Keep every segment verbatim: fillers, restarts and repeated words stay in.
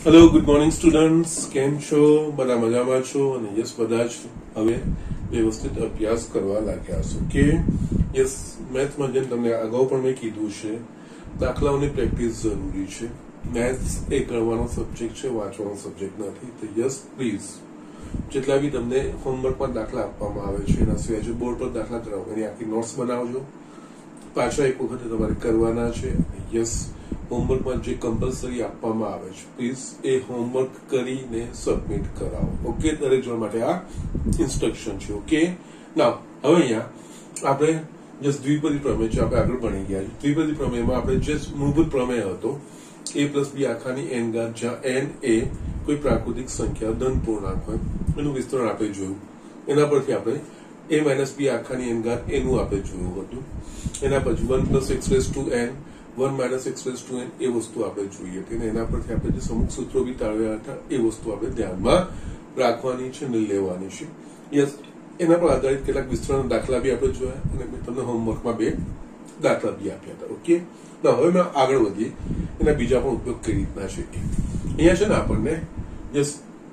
Hello good morning students, કેમ છો? બધા મજામાં છો? અને યસ, બધા જ હવે વ્યવસ્થિત અભ્યાસ કરવા લાગ્યા છો કે યસ, મેથ્સમાં જેમ તમને અગાઉ પણ મેં કીધું છે, દાખલાઓની પ્રેક્ટિસ જરૂરી છે. મેથ્સ એ ગણવાનો સબ્જેક્ટ છે, વાંચવાનો સબ્જેક્ટ નથી. તો યસ પ્લીઝ, જેટલા બી તમને હોમવર્કમાં દાખલા આપવામાં આવે છે એના સિવાય જો બોર્ડ પર દાખલા કરાવો એની આખી નોટ્સ બનાવજો, પાછા એક વખતે તમારે કરવાના છે. યસ, હોમવર્કમાં જે કમ્પલસરી આપવામાં આવે છે પ્લીઝ એ હોમવર્ક કરીને સબમિટ કરાવો. ઓકે, દરેક જણ માટે આ ઇન્સ્ટ્રક્શન છે. ઓકે, ના હવે અહીંયા આપણે જસ્ટ દ્વિપદી પ્રમેય છે, આપણે આગળ ભણી ગયા છે. દ્વિપદી પ્રમેયમાં આપણે જે મૂળભૂત પ્રમેય હતો એ પ્લસ બી આખાની એન ઘાત, જ્યાં એન એ કોઈ પ્રાકૃતિક સંખ્યા ધન પૂર્ણાંક હોય એનું વિસ્તરણ આપણે જોયું. એના પરથી આપણે એ માઇનસ બી આખાની એન ઘાત એનું આપણે જોયું હતું. એના પછી one plus x raise to n, one minus x raise to n એ વસ્તુ આપણે જોઈએ હતી. એના પરથી આપણે જે અમુક સૂત્રો બી તાળવ્યા હતા એ વસ્તુ આપણે ધ્યાનમાં રાખવાની છે અને લેવાની છે. યસ, એના પર આધારિત કેટલાક વિસ્તરણ દાખલા બી આપણે જોયા અને મેં તમને હોમવર્કમાં બે દાખલા બી આપ્યા હતા. ઓકે, ના હવે મેં આગળ વધીએ, એના બીજા પણ ઉપયોગ કઈ રીતના છે. અહીંયા છે ને આપણને યસ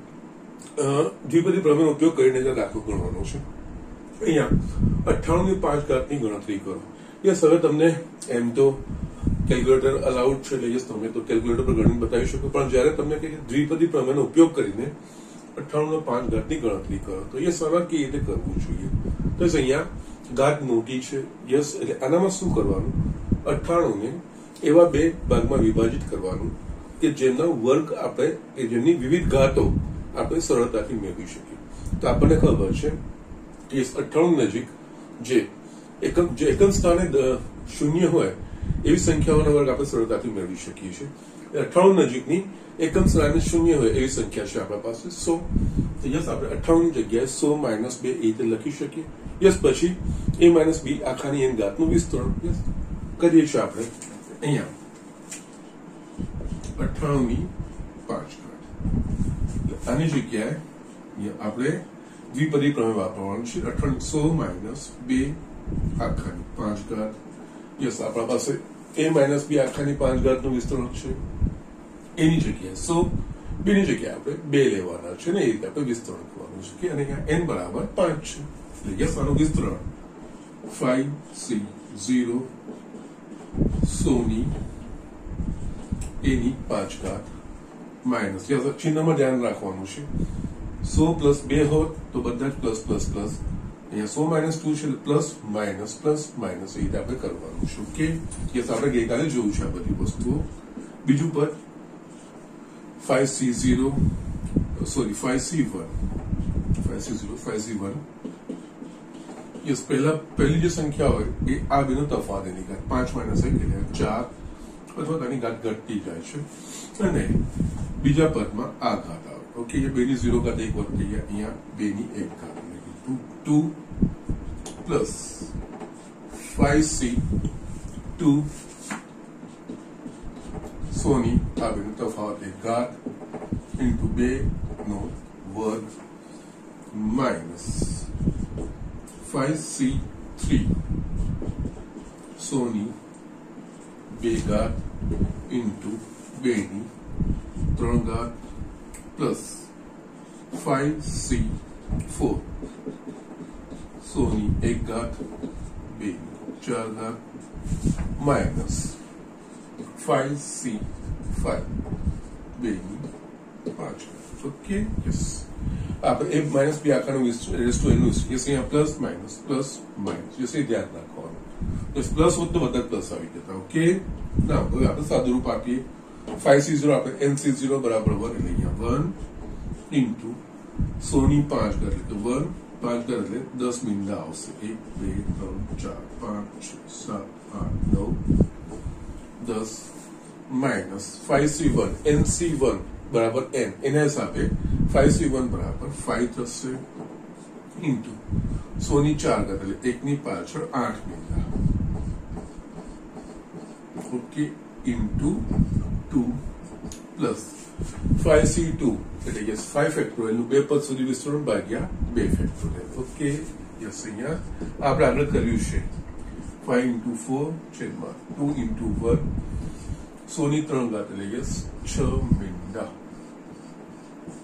દ્વિપદી પ્રમેયનો ઉપયોગ કરીને દાખલો ગણવાનો છે. અહીંયા અઠ્ઠાણું ની પાંચ ઘાતની ગણતરી કરો. યસ, હવે તમને એમ તો કેલ્ક્યુલેટર અલાઉડ છે, એટલે યસ તમે તો કેલ્ક્યુલેટર પર ગણીને બતાવી શકો, પણ જયારે તમને કહે દ્વિપદી પ્રમેયનો ઉપયોગ કરીને અઠ્ઠાણું પાંચ ઘાતની ગણતરી કરો તો યસ આમાં કેવી રીતે કરવું જોઈએ? તો અહીંયા ઘાત મોટી છે. યસ, એટલે આનામાં શું કરવાનું? અઠ્ઠાણું ને એવા બે ભાગમાં વિભાજિત કરવાનું કે જેમના વર્ગ આપણે કે જેમની વિવિધ ઘાતો આપણે સરળતાથી મેળવી શકીએ. તો આપણને ખબર છે કે અઠ્ઠાણું નજીક જે એકમ જે એકમ સ્થાને શૂન્ય હોય એવી સંખ્યાઓનો વર્ગ આપણે સરળતાથી મેળવી શકીએ છીએ. અઠ્ઠાણું નજીકની એકમ સ્થાને શૂન્ય હોય એવી સંખ્યા છે આપણા પાસે સો. તો યસ, આપણે અઠ્ઠાણું ની જગ્યાએ સો માઇનસ બે એ રીતે લખી શકીએ. યસ, પછી એ માઇનસ બી આખાની એન ઘાતનું વિસ્તરણ યસ કરીએ છીએ આપણે. અહીંયા અઠ્ઠાણું ની પાંચ ઘાત, આની જગ્યાએ આપણે દ્વિપદી પ્રમેય વાપરવાનું છે. અઠ્ઠાણું સો માઇનસ બે આખાની પાંચ ઘાત. યસ, આપણા પાસે એ માઇનસ બી આખાની પાંચ ઘાતનું વિસ્તરણ છે. એની જગ્યાએ સો બે ની જગ્યાએ આપણે બે લેવાના છે ને એ રીતે આપણે વિસ્તરણ કરવાનું છે કે અને અહીંયા એન બરાબર પાંચ છે. એટલે યસ, આનું વિસ્તરણ ફાઈવ સી ઝીરો સોની એની પાંચ ઘાત માઇનસ યસ ચિહ્નમાં ધ્યાન રાખવાનું છે. સો પ્લસ બે હોત તો બધા જ પ્લસ પ્લસ પ્લસ. અહીંયા સો માઇનસ ટુ છે પ્લસ માઇનસ પ્લસ માઇનસ એ રીતે આપણે કરવાનું છે. ઓકે, યસ, આપણે ગઈકાલે જોયું છે આ બધી વસ્તુઓ. બીજું પર five C zero sorry five C one five C zero five C one yes, પહેલા પહેલી જે સંખ્યા હોય એ આ બેનો તફાવત એની ઘાત પાંચ માઇનસ એક એટલે ચાર અથવા તેની ઘાત ઘટતી જાય છે અને બીજા પદમાં આ ઘાત આવે. ઓકે, એ બે ની ઝીરો ઘાત એક વર્ગ થઈ ગયા, અહીંયા બે ની એક ઘાત two plus five C two સોની આ બેનો તફાવત એક ઘાત ઇન્ટુ બે નો વર્ગ માઇનસ ફાઈવ સી થ્રી સોની બે ઘાત ઇન્ટુ બે ની ત્રણ ઘાત પ્લસ ફાઈવ સી ફોર સોની એક ઘાત બે ચાર ઘાત માઇનસ ફાઈવ સી ફાઈવ બે ની પાંચ ઘાત. ઓકે, યસ, આપણે એ માઇનસ બી આખાનું રેઝ ટુ એનું યસ અહીંયા plus minus plus minus yes એ ધ્યાન રાખવાનું. યસ, પ્લસ હોત તો બધા પ્લસ આવી જતા. ઓકે, ના હવે આપણે સાદું રૂપ આપીએ. ફાઈવ સી ઝીરો આપણે એન સી ઝીરો બરાબર વન એટલે અહીંયા વન ઇન્ટુ સોની પાંચ ઘાત એટલે વન પાંચ ઘાત એટલે દસ મીંડા આવશે. એક બે ત્રણ ચાર પાંચ છ સાત આઠ નવ દસ minus five C one n C one બરાબર એન એના હિસાબે ફાઈવ સી વન બરાબર ફાઈવ થશે ઇન્ટુ સોની ચાર ઘાત એટલે એક ની પાછળ આઠ મીંડા. Okay, into two plus five C two એટલે યસ ફાઈવ ફેક્ટોરિયલ નું બે પદ સુધી વિસ્તરણ ભાગ્યા બે ફેક્ટોરિયલ. ઓકે, યસ, અહીંયા આપણે આગળ કર્યું છે ફાઈવ ઇન્ટુ ફોર છેદમાં ટુ ઇન્ટુ વન સોની ત્રણ ઘાત એટલે યસ છ મીંડા.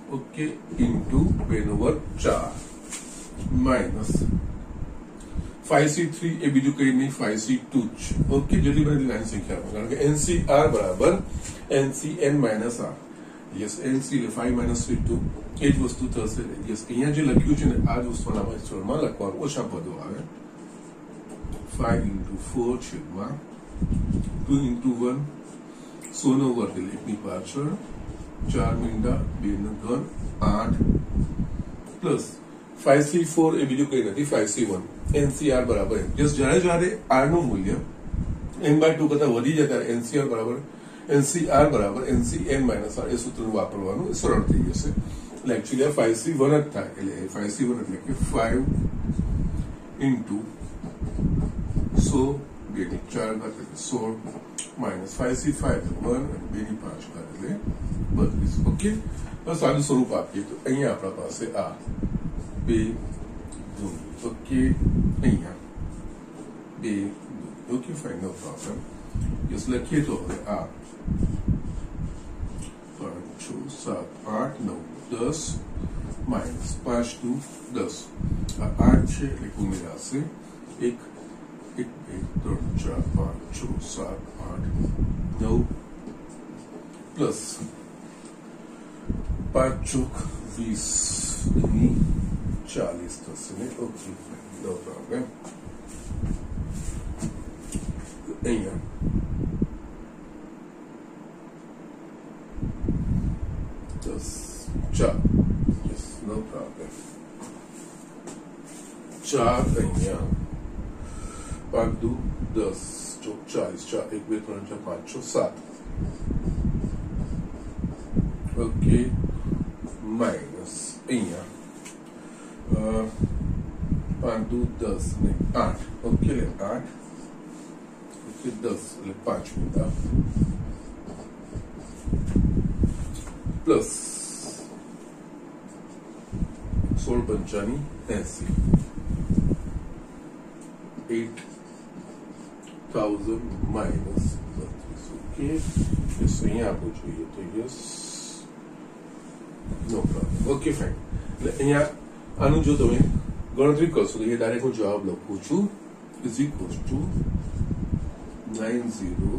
ओके इंटू બે નો વર્ગ ચાર માઇનસ फाइव सी थ्री ए बीजू कई नहीं फाइव सी टू ओके जल्दी बड़ी लाइन संख्या कारण के एनसीआर बराबर NCN minus r yes nC five minus three two एज वस्तु थશે यस અહીંયા જે લખ્યું છે ને આ જ વસ્તુના વિસ્તરણમાં લખવાનું ઓછા પદો આવે फाइव into फोर છેદમાં टू into वन સો નો વર્ગ એટલે એકની પાછળ ચાર મીંડા બે નો ઘન આઠ પ્લસ फाइव सी फोर એ બીજું કઈ નથી फाइव सी वन एनसीआर बराबर जस्ट जયારે जયારે आर નું મૂલ્ય n બાય टू કરતા વધી જાય ત્યારે एनसीआर बराबर एनसीआर बराबर एनसीएन माइनस आर એ સૂત્રનું વાપરવાનું સરળ થઈ જશે એટલે એક્ચ્યુઅલી આ फाइव सी वन જ થાય એટલે फाइव सी वन એટલે કે फाइव into સો બે ની ચાર ઘાત એટલે સોળ minus five C five one અને બે ની પાંચ ઘાત એટલે બત્રીસ ઓકે બસ આનું સ્વરૂપ આપીએ તો અહીંયા આપણા પાસે આ બે ओके અહીંયા બે okay fine no problem yes લખીએ તો હવે આ પાંચ છ સાત આઠ નવ દસ માઇનસ પાંચ ટુ દસ આ આઠ છે એટલે ઉમેરાશે એક એક બે ત્રણ ચાર પાંચ છ સાત આઠ નવ પ્લસ પાંચ ચોક વીસ चालीस થશે ને ઓકે નો પ્રોબ્લેમ અહીંયા દસ ચાર યસ નો પ્રોબ્લેમ ચાર અહીંયા પાંચ દુ દસ ચોક ચાલીસ ચાર એક બે ત્રણ ચાર પાંચ છ સાત ઓકે માઇનસ અહીંયા पांच दो दस ने आठ ओके ले आठ ओके दस ले पांच मिनट प्लस सोल पंचानी ऐसी एट थाउजेंड माइनस बत्तीस ओके इससे यहाँ आपको चाहिए तो yes no problem okay fine यहाँ આનું જો તમે ગણતરી કરશો તો એ ડાયરેક્ટ હું જવાબ લખું છું is equal to nine zero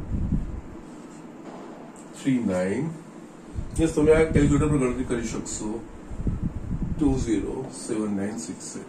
three nine yes તમે આ કેલ્ક્યુલેટર પર ગણતરી કરી શકશો two zero seven nine six eight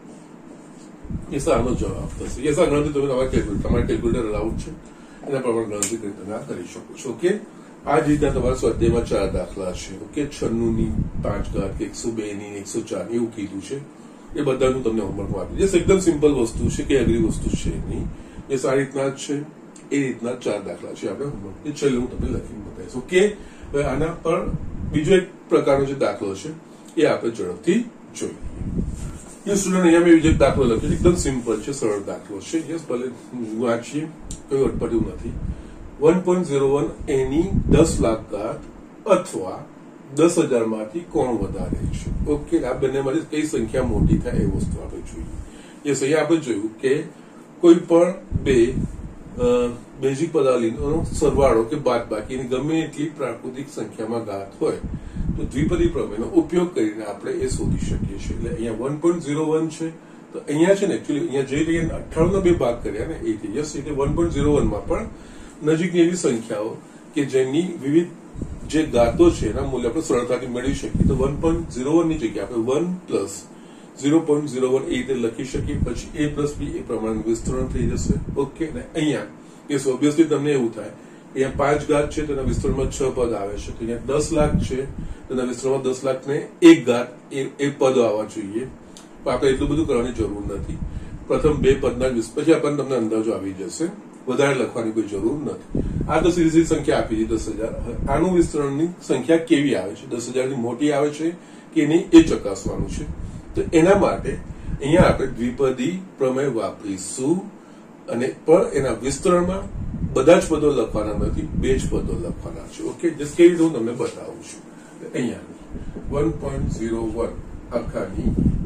yes આનો જવાબ થશે યસ આ ગણતરી તમે તમારા કેલ્ક્યુલેટર તમારા કેલ્ક્યુલેટર અલાઉડ છે એના પ્રમાણે ગણતરી કરી તમે આ કરી શકો છો ઓકે આ જ રીતના તમારા સ્વાધ્યાયમાં ચાર દાખલા છે ઓકે છન્નું ની પાંચ ઘાત કે એકસો બે ની એકસો ચાર ની એવું કીધું છે એ બધાનું તમને હોમવર્કમાં આપ્યું જસ્ટ એકદમ સિમ્પલ વસ્તુ છે કે અઘરી વસ્તુ છે નહીં એ આ રીતના જ છે એ રીતના ચાર દાખલા છે આપણે હોમવર્ક એ છેલ્લે હું તમને લખીને બતાવીશ ઓકે હવે આના પર બીજો એક પ્રકારનો જે દાખલો છે એ આપણે ઝડપથી જોઈએ એ સ્ટુડન્ટ અહીંયા મેં બીજો એક દાખલો લખ્યો એકદમ સિમ્પલ છે સરળ દાખલો છે યસ ભલે વાંચીએ કોઈ અટપટ્યું નથી वन पॉइंट जीरो वन एनी दस लाख घात अथवा दस हजार मांथी कोण वधारे छे ओके आ बनेमांथी कई संख्या मोटी थाय ए वस्तु आपणे जोईए ये सही आपणे जोयुं के कोई पण बे बेजिक पदावलीनो सरवाळो के बादबाकीनी गमे એટલી પ્રાકૃતિક સંખ્યામાં ઘાત હોય તો દ્વિપદી પ્રમેયનો ઉપયોગ કરીને આપણે એ શોધી શકીએ છીએ એટલે અહીંયા वन पॉइंट जीरो वन છે તો અહીંયા છે ને એક્ચ્યુઅલી અહીંયા જે રીતે अठारह નો બે ભાગ કર્યા ને એ યસ એટલે वन पॉइंट जीरो वन માં પણ નજીકની એવી સંખ્યાઓ કે જેની વિવિધ જે ઘાતો છે એના મૂલ્ય આપણે સરળતાથી મેળવી શકીએ તો वन पॉइंट जीरो वन ની જગ્યાએ આપણે one plus zero point zero one એ રીતે લખી શકીએ પછી a પ્લસ b એ પ્રમાણે વિસ્તરણ થઈ જશે ઓકે અને અહીંયા એ ઓબ્વિયસલી તમને એવું થાય અહીંયા પાંચ ઘાત છે તેના વિસ્તરણમાં છ પદ આવે છે તો અહીંયા દસ લાખ છે તેના વિસ્તરણમાં દસ લાખ ને એક ઘાત એ પદ આવવા જોઈએ પણ આપણે એટલું બધું કરવાની જરૂર નથી પ્રથમ બે પદના પછી આપણને તમને અંદાજો આવી જશે વધારે લખવાની કોઈ જરૂર નથી આ તો સીધી સીધી સંખ્યા આપી છે દસ હજાર આનું વિસ્તરણની સંખ્યા કેવી આવે છે દસ હજાર ની મોટી આવે છે કે નહીં એ ચકાસવાનું છે તો એના માટે અહીંયા આપણે દ્વિપદી પ્રમેય વાપરીશું અને પણ એના વિસ્તરણમાં બધા જ પદો લખવાના નથી બે જ પદો લખવાના છે ઓકે જસ્ટ કેવી રીતે હું તમને બતાવું છું અહીંયા वन पॉइंट जीरो वन આખાની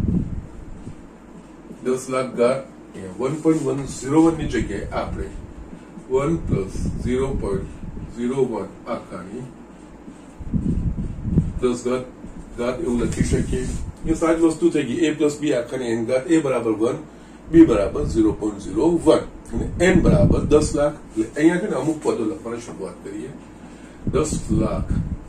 दस लाख घात one point one zero one ની જગ્યાએ આપણે one plus zero point zero one आखानी दस घात घात एवं लखी शकीए ये साज वस्तु थी गई ए प्लस बी आखा एन घात ए बराबर वन बी बराबर zero point zero one n बराबर दस लाख अँ अमुक पदों लखवा शुरुआत करिए दस लाख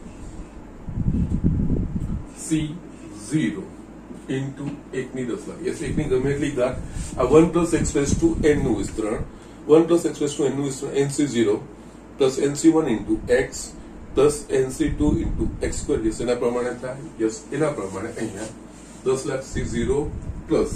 सी जीरो इंटू एक दस लाख यस एक गमे एटली घात आ one plus x raise to n नु विस्तरण one plus x raise to n नु विस्तरण एन सी जीरो प्लस एन सी one into x plus n सी two into x square yes एना प्रमाणे था यस एना प्रमाणे अहींया दस लाख सी जीरो प्लस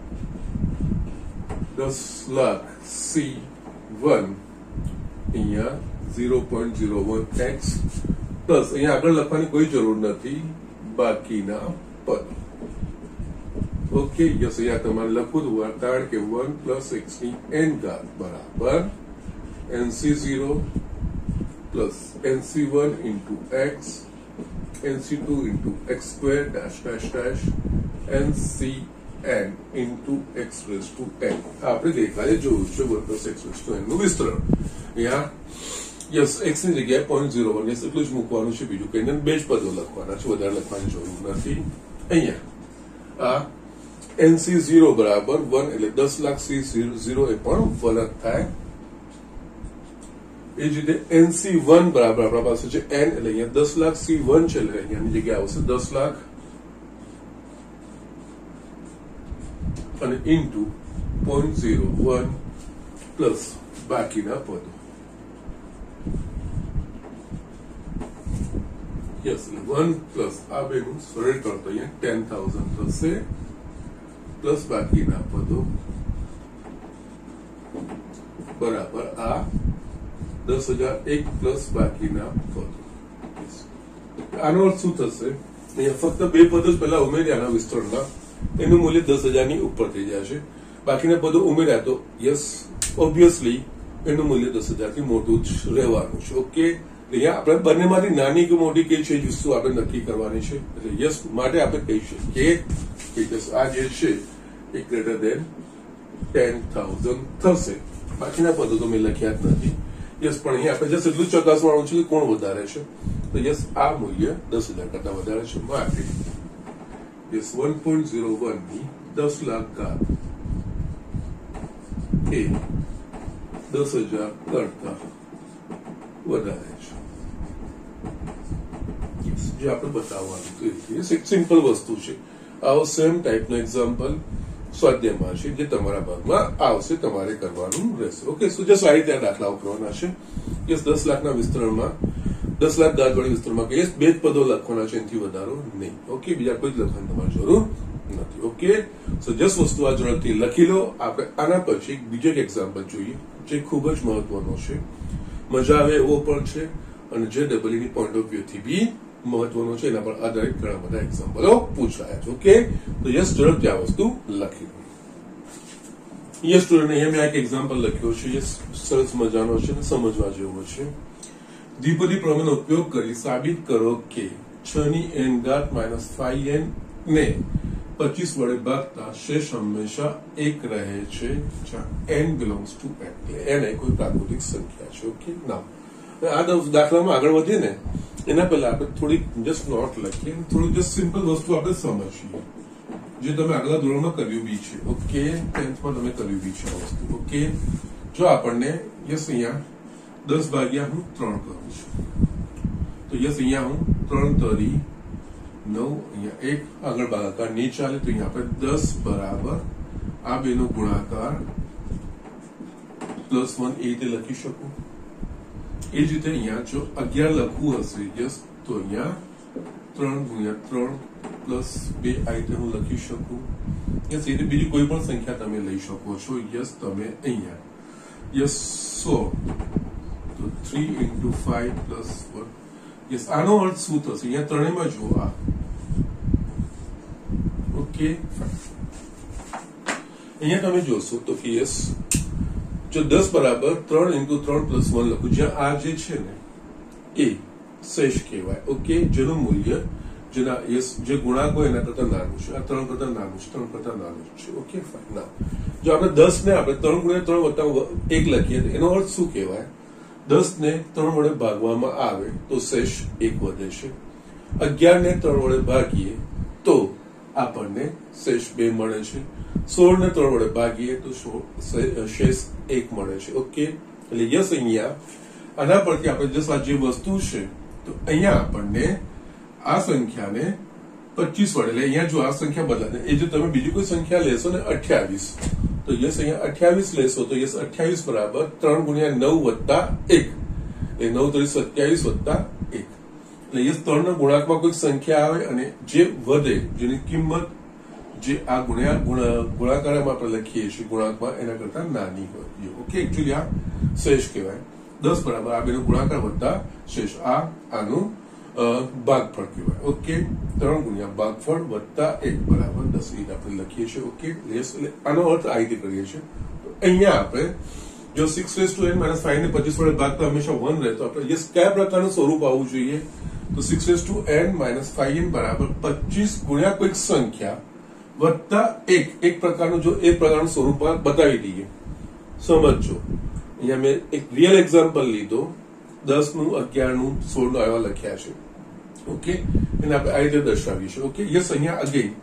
दस लाख सी वन अहींया zero point zero one x plus अहींया आगळ लखवानी कोई जरूर नहीं बाकीना पद ओके यस अहींया तमारे लखવું કારણ કે वन प्लस एक्स ની n ઘાત बराबर n C zero plus n C one into x n C two into x square dash dash dash n C n into x raise to n आपने देखा है जो one plus x raise to n નું વિસ્તરણ यहाँ yes x ની જગ્યાએ point zero one yes એટલું જ મૂકવાનું છે બીજું કંઈ નહીં બે જ પદો લખવાના છે વધારે લખવાની જરૂર નથી અહીંયા આ एन सी जीरो बराबर वन એટલે दस लाख सी जीरो એ પણ वन જ થાય એ જ રીતે एन सी वन बराबर આપણા પાસે છે n એટલે અહીંયા दस लाख सी वन છે એટલે અહીંયાની જગ્યાએ આવશે दस लाख અને into point zero one plus બાકીના પદો यस वन प्लस आ बेનું સરળ કરતો અહીંયા टेन थाउजेंड થશે प्लस बाकीना पदों बराबर आ दस हजार एक प्लस बाकीना पदों आनो अर्थ शू थशे अहींया फक्त बे पदों ज पहेला उमेर्याना विस्तरणमां एनुं मूल्य दस हजार ની ઉપર થઈ જશે બાકીના પદો ઉમેર્યા તો यस ऑब्वियसली एनुं मूल्य दस हजार થી મોટું જ રહેવાનું છે ઓકે અહીંયા આપણે બંનેમાંથી નાની કે મોટી કઈ છે વસ્તુ આપણે નક્કી કરવાની છે એટલે यस માટે આપણે કહી શકીએ because આ જે છે એ ગ્રેટર દેન टेन थाउजेंड થશે બાકીના પદો તો મેં લખ્યા જ નથી यस પણ અહીં આપણે જસ્ટ એટલું ચકાસવાનું છે કે કોણ વધારે છે તો यस આ મૂલ્ય दस हजार કરતા વધારે છે માટે yes one point zero one ની दस लाख ઘાત એ दस हजार કરતા વધારે છે જે આપણે બતાવવાનું તો એક સિમ્પલ વસ્તુ છે આવો સેમ ટાઈપનો એક્ઝામ્પલ સ્વાધ્યાયમાં છે જે તમારા ભાગમાં આવશે તમારે કરવાનું રહેશે ઓકે સો જસ્ટ આ રીતે દાખલાઓ કરવાના છે યસ દસ લાખના વિસ્તરણમાં દસ લાખ ઘાત વાળી વિસ્તરણમાં કે બે જ પદો લખવાના છે એનાથી વધારો નહીં ઓકે બીજા કોઈ જ લખવાની તમારે જરૂર નથી ઓકે સો જસ્ટ વસ્તુ આ ઝડપથી લખી લો આપણે આના પછી બીજો એક એક્ઝામ્પલ જોઈએ જે ખૂબ જ મહત્વનો છે મજા આવે એવો પણ છે અને જે ડબલઈની પોઈન્ટ ઓફ વ્યૂ થી બી મહત્વનો છે એના પર આધારિત ઘણા બધા એક્ઝામ્પલો પૂછાયા છે ઓકે તો યસ ઝડપથી આ વસ્તુ લખી લો યસ સ્ટુડન્ટ અહીંયા મેં એક એક્ઝામ્પલ લખ્યો છે યસ સરસ મજાનો છે ને સમજવા જેવો છે દ્વિપદી પ્રમેયનો ઉપયોગ કરી સાબિત કરો કે છ ની એન ઘાત માઇનસ फाइव एन ને पच्चीस વડે ભાગતા શેષ હંમેશા એક રહે છે જ્યાં n belongs to n n એ કોઈ પ્રાકૃતિક સંખ્યા છે ઓકે ના આ દાખલામાં આગળ વધીએ ને એના પહેલા આપણે થોડી જસ્ટ નોટ લખીએ થોડું જસ્ટ સિમ્પલ વસ્તુ આપણે સમજીએ જે તમે આગલા ધોરણમાં કર્યું બી છે ઓકે ટેન્થમાં તમે કર્યું બી છે આ વસ્તુ ઓકે જો આપણને યસ અહીંયા દસ ભાગ્યા હું ત્રણ કરું છું તો યસ અહીંયા હું ત્રણ તરી નવ અહીંયા એક આગળ ભાગાકાર નહીં ચાલે તો અહીંયા આપણે દસ બરાબર આ બેનો ગુણાકાર પ્લસ વન એ રીતે લખી શકું એ જ રીતે અહીંયા જો અગિયાર લખવું હશે યસ તો અહીંયા ત્રણ ગુણ્યા ત્રણ પ્લસ બે આ રીતે હું લખી શકું યસ એ રીતે બીજી કોઈ પણ સંખ્યા તમે લઈ શકો છો યસ તમે અહીંયા યસ સો તો three into five plus one yes આનો અર્થ શું થશે અહીંયા ત્રણેયમાં જુઓ આ ઓકે અહીંયા તમે જોશો તો કે યસ जो दस बराबर त्रण इंटू त्रण प्लस वन लखू ज्यां आ जे छे ने ए शेष कहेवाय ओके जेनुं मूल्य जेना यस जे गुणांक होय एना करता नानुं छे आ त्रण करता नानुं छे त्रण करता नानुं छे ओके फाइन ना जो आपणे दस ने आपणे त्रण गुणिया त्रण वत्ता एक लखीए तो एनो अर्थ शुं कहेवाय दस ने त्रण वडे भागवामां आवे तो शेष एक वधे छे અગિયાર ને ત્રણ વડે ભાગીએ તો આપણને શેષ બે મળે છે. સોળ ને ત્રણ વડે ભાગીએ તો શેષ એક મળે છે. ઓકે, એટલે યસ અહીંયા આના પરથી આપણે જસ આ જે વસ્તુ છે તો અહીંયા આપણને આ સંખ્યાને પચીસ વડે, એટલે અહીંયા જો આ સંખ્યા બદલાય એ જો તમે બીજી કોઈ સંખ્યા લેશો ને અઠ્યાવીસ, તો યસ અહીંયા અઠ્યાવીસ લેશો તો યસ અઠ્યાવીસ બરાબર ત્રણ ગુણ્યા નવ વત્તા એક, એટલે નવ તરી સત્યાવીસ વત્તા એક. એટલે યસ ત્રણ ના ગુણાંકમાં કોઈ સંખ્યા આવે અને જે વધે, જેની કિંમત જે આ ગુણ્યા ગુણાકારમાં આપણે લખીએ છીએ ગુણાંકમાં એના કરતા નાની હોય. ઓકે, એકચ્યુઅલી આ શેષ કહેવાય. દસ બરાબર આ બેનો ગુણાકાર વત્તા શેષ, આ આનું ભાગફળ કહેવાય. ઓકે, ત્રણ ગુણ્યા ભાગફળ વત્તા એક બરાબર દસ રીતે આપણે લખીએ છીએ. ઓકે, એટલે આનો અર્થ આ રીતે કરીએ છીએ. તો અહીંયા આપણે જો six raise to n minus five ને પચીસ વડે ભાગતા હંમેશા વન રહે, તો આપણે યસ કયા પ્રકારનું સ્વરૂપ આવવું જોઈએ? તો six raise to n minus five n બરાબર પચીસ ગુણ્યા કોઈક સંખ્યા વત્તા એક, એક પ્રકારનું જો એક પ્રકારનું સ્વરૂપ બતાવી દઈએ. સમજો, અહીંયા મેં એક રિયલ એક્ઝામ્પલ લીધો, દસ નું અગિયાર નું સોળ નું આવા લખ્યા છે. ઓકે, એને આપણે આ રીતે દર્શાવીએ છીએ. ઓકે, યસ અહીંયા અગેન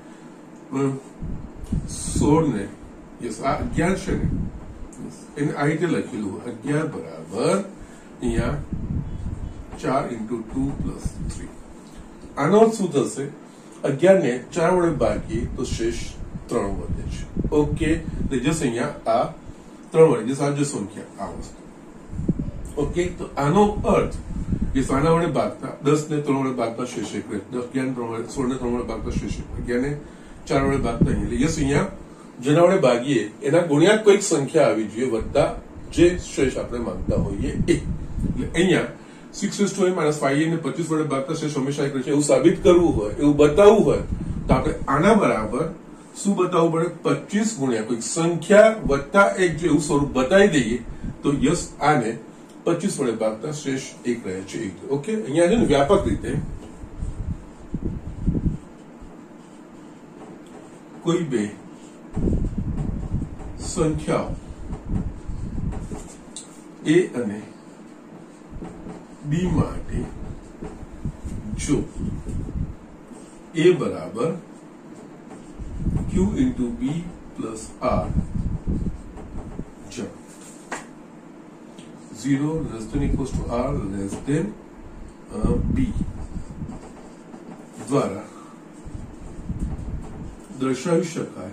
સોળ ને યસ આ અગિયાર છે ને એને આ રીતે લખેલું અગિયાર બરાબર અહીંયા ચાર ઇન્ટુ ટુ પ્લસ થ્રી. આનો અર્થ શું થશે? અગિયાર ને ચાર વડે ભાગીએ તો શેષ ત્રણ વધે છે. ઓકે, જસ અહીંયા આ ત્રણ વડે જસ આ જો સંખ્યા આ વસ્તુ. ઓકે, તો આનો અર્થ કે આના વડે ભાગતા દસ ને ત્રણ વડે ભાગતા શેષ એક રહે, દસ અગિયાર ત્રણ વડે સોળ ને ત્રણ વડે ભાગતા શેષ એક, અગિયાર ને ચાર વડે ભાગતા અહીંયા યસ અહીંયા જેના વડે ભાગીએ એના ગુણ્યા કોઈક સંખ્યા આવી જોઈએ વત્તા જે શેષ આપણે માંગતા હોઈએ એ. એટલે અહીંયા six raise to n minus five ને પચીસ વડે ભાગતા શેષ હંમેશા એક રહે છે એવું સાબિત કરવું હોય, એવું બતાવવું હોય તો આપણે આના બરાબર શું બતાવવું પડે? પચીસ ગુણ્યા કોઈક સંખ્યા વત્તા એક જો એવું સ્વરૂપ બતાવી દઈએ તો યસ આને પચીસ વડે ભાગતા શેષ એક રહે છે. ઓકે, અહીંયા છે ને વ્યાપક રીતે કોઈ બે સંખ્યાઓ એ અને બી માટે જો એ બરાબર Q into B plus R zero less than equals to r less than uh, b દ્વારા દર્શાવી શકાય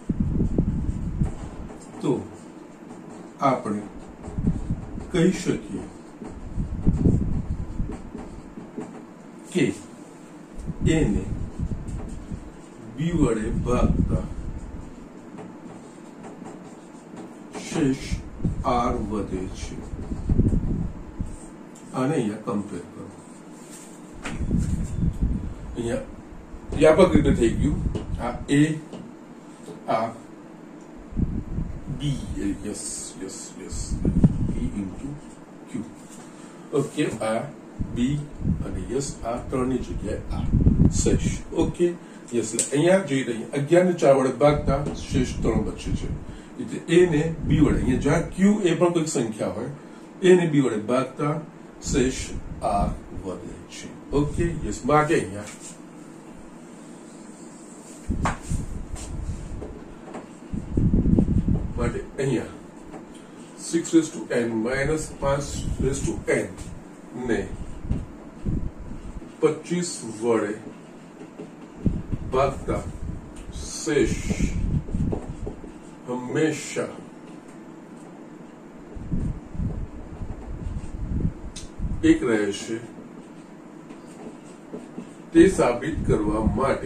તો આપણે કહી શકીએ કે એને બી વડે ભાગતા શેષ આર વધે છે. આને અહીંયા કમ્પેર કરો. અહીંયા વ્યાપક રીતે થઈ ગયું. આ એ આ B yes yes yes B into Q. Okay, આ બી અને યસ આ ત્રણની જગ્યાએ આ શેષ. ઓકે, યસ અહીંયા જોઈ રહીએ અગિયાર ને ચાર વડે ભાગતા શેષ ત્રણ બચે છે. એટલે એ ને બી વડે અહીંયા જ્યાં ક્યુ એ પણ કોઈક સંખ્યા હોય એ ને બી વડે ભાગતા શેષ આર વધે છે. ઓકે, યસ માટે અહીંયા માટે અહીંયા six raise to n minus પાંચ રેસ ટુ એન ને પચીસ વડે ભાગતા શેષ હંમેશા એક રહેશે તે સાબિત કરવા માટે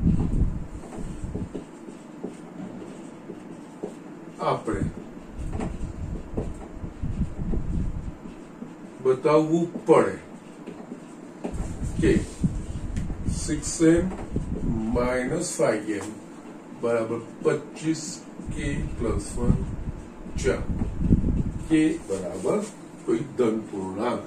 આપણે બતાવવું પડે કે six n minus five n બરાબર પચીસ કે પ્લસ વન ચાર કે બરાબર કોઈ ધન પૂર્ણાંક.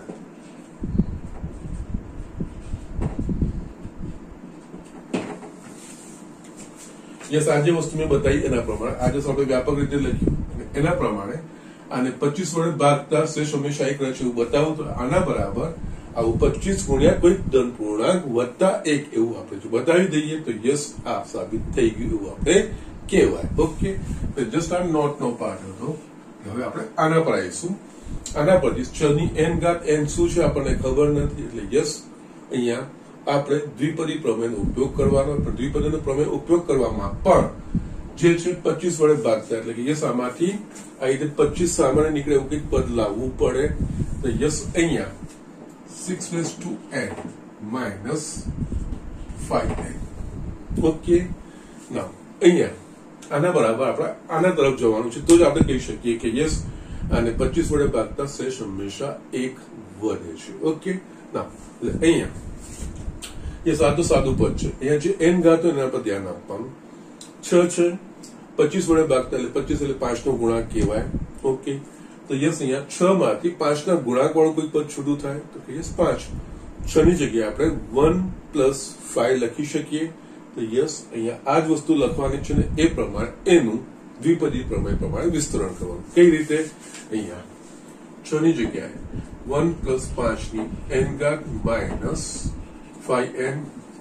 યસ, આ જે વસ્તુ મેં બતાવી એના પ્રમાણે આજે આપણે વ્યાપક રીતે લખ્યું એના પ્રમાણે આને પચીસ વડે ભાગતા શેષ હંમેશા એક રહે છે એવું બતાવું તો આના બરાબર આવું પચીસ ગુણ્યા કોઈ ધન પૂર્ણાંક વત્તા એક એવું આપણે જો બતાવી દઈએ તો યસ આ સાબિત થઈ ગયું એવું આપણે કહેવાય. ઓકે, તો જસ્ટ આ નોટ નો પાર્ટ હતો. હવે આપણે આના પર આવીશું. આના પરથી છની એન ઘાત એન શું છે આપણને ખબર નથી, એટલે યસ અહીંયા આપણે દ્વિપદી પ્રમેયનો ઉપયોગ કરવાનો. પણ દ્વિપદીનો પ્રમેય ઉપયોગ કરવામાં પણ જે છે પચીસ વડે ભાગતા, એટલે કે યસ આમાંથી આ રીતે પચીસ સામાન્ય નીકળે એવું કંઈક પદ લાવવું પડે. તો યસ અહીંયા six raise to n minus five n. Okay, ના અહીંયા આના બરાબર આપણે આના તરફ જવાનું છે તો જ આપણે કહી શકીએ કે યસ અને પચીસ વડે ભાગતા શેષ હંમેશા એક વધે છે. ઓકે, ના એટલે અહીંયા યસ આ તો સાદું પદ છે. અહીંયા જે એન ઘાત હોય એના પર ધ્યાન આપવાનું. છ છે, પચીસ વડે ભાગતા એટલે પચીસ એટલે પાંચ નો ગુણાંક કહેવાય. ઓકે, તો યસ અહીંયા છ માંથી પાંચ ના ગુણાંક વાળું કોઈ પદ છૂટું થાય તો કે યસ પાંચ. છ ની જગ્યાએ આપણે વન પ્લસ ફાઈવ લખી શકીએ. તો યસ અહીંયા આ જ વસ્તુ લખવાની છે ને એ પ્રમાણે એનું દ્વિપદી પ્રમેય પ્રમાણે વિસ્તરણ કરવાનું. કઈ રીતે? અહીંયા છ ની જગ્યાએ વન પ્લસ પાંચ ની એન ઘાત માઇનસ ફાઈવ એન.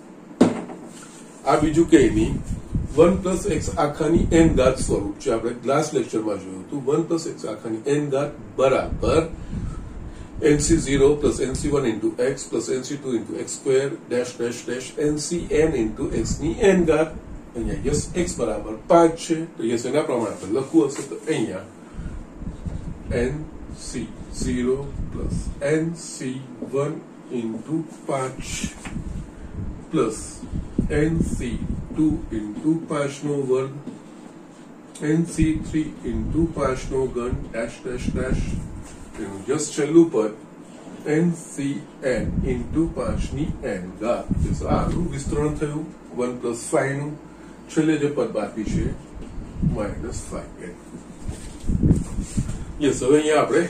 આ બીજું કઈ નહીં, વન પ્લસ એક્સ આખાની એન ઘાત સ્વરૂપ છે. આપણે લાસ્ટ લેક્ચરમાં જોયું હતું વન પ્લસ એક્સ આખાની એન ઘાત બરાબર nC zero plus nC one into x plus nC two into x square dash dash dash nC n into x ની એન ઘાત. અહીંયા યસ એક્સ બરાબર પાંચ છે તો યસ એના પ્રમાણે આપણે લખવું હશે તો અહીંયા nC zero plus nC one into પાંચ પ્લસ એનસી ટુ ઇન્ટુ પાંચ નો વર્ગ એનસી થ્રી ઇન્ટુ પાંચ નો ઘન ડેશ ડેશ ડેશ એનું જસ્ટ છેલ્લું પદ એનસી એન ઇન્ટુ પાંચ ની એન ઘાત. આનું વિસ્તરણ થયું વન પ્લસ ફાઈવ નું. છેલ્લે જે પદ બાકી છે માઇનસ ફાઈવ એન. યસ, હવે અહીંયા આપણે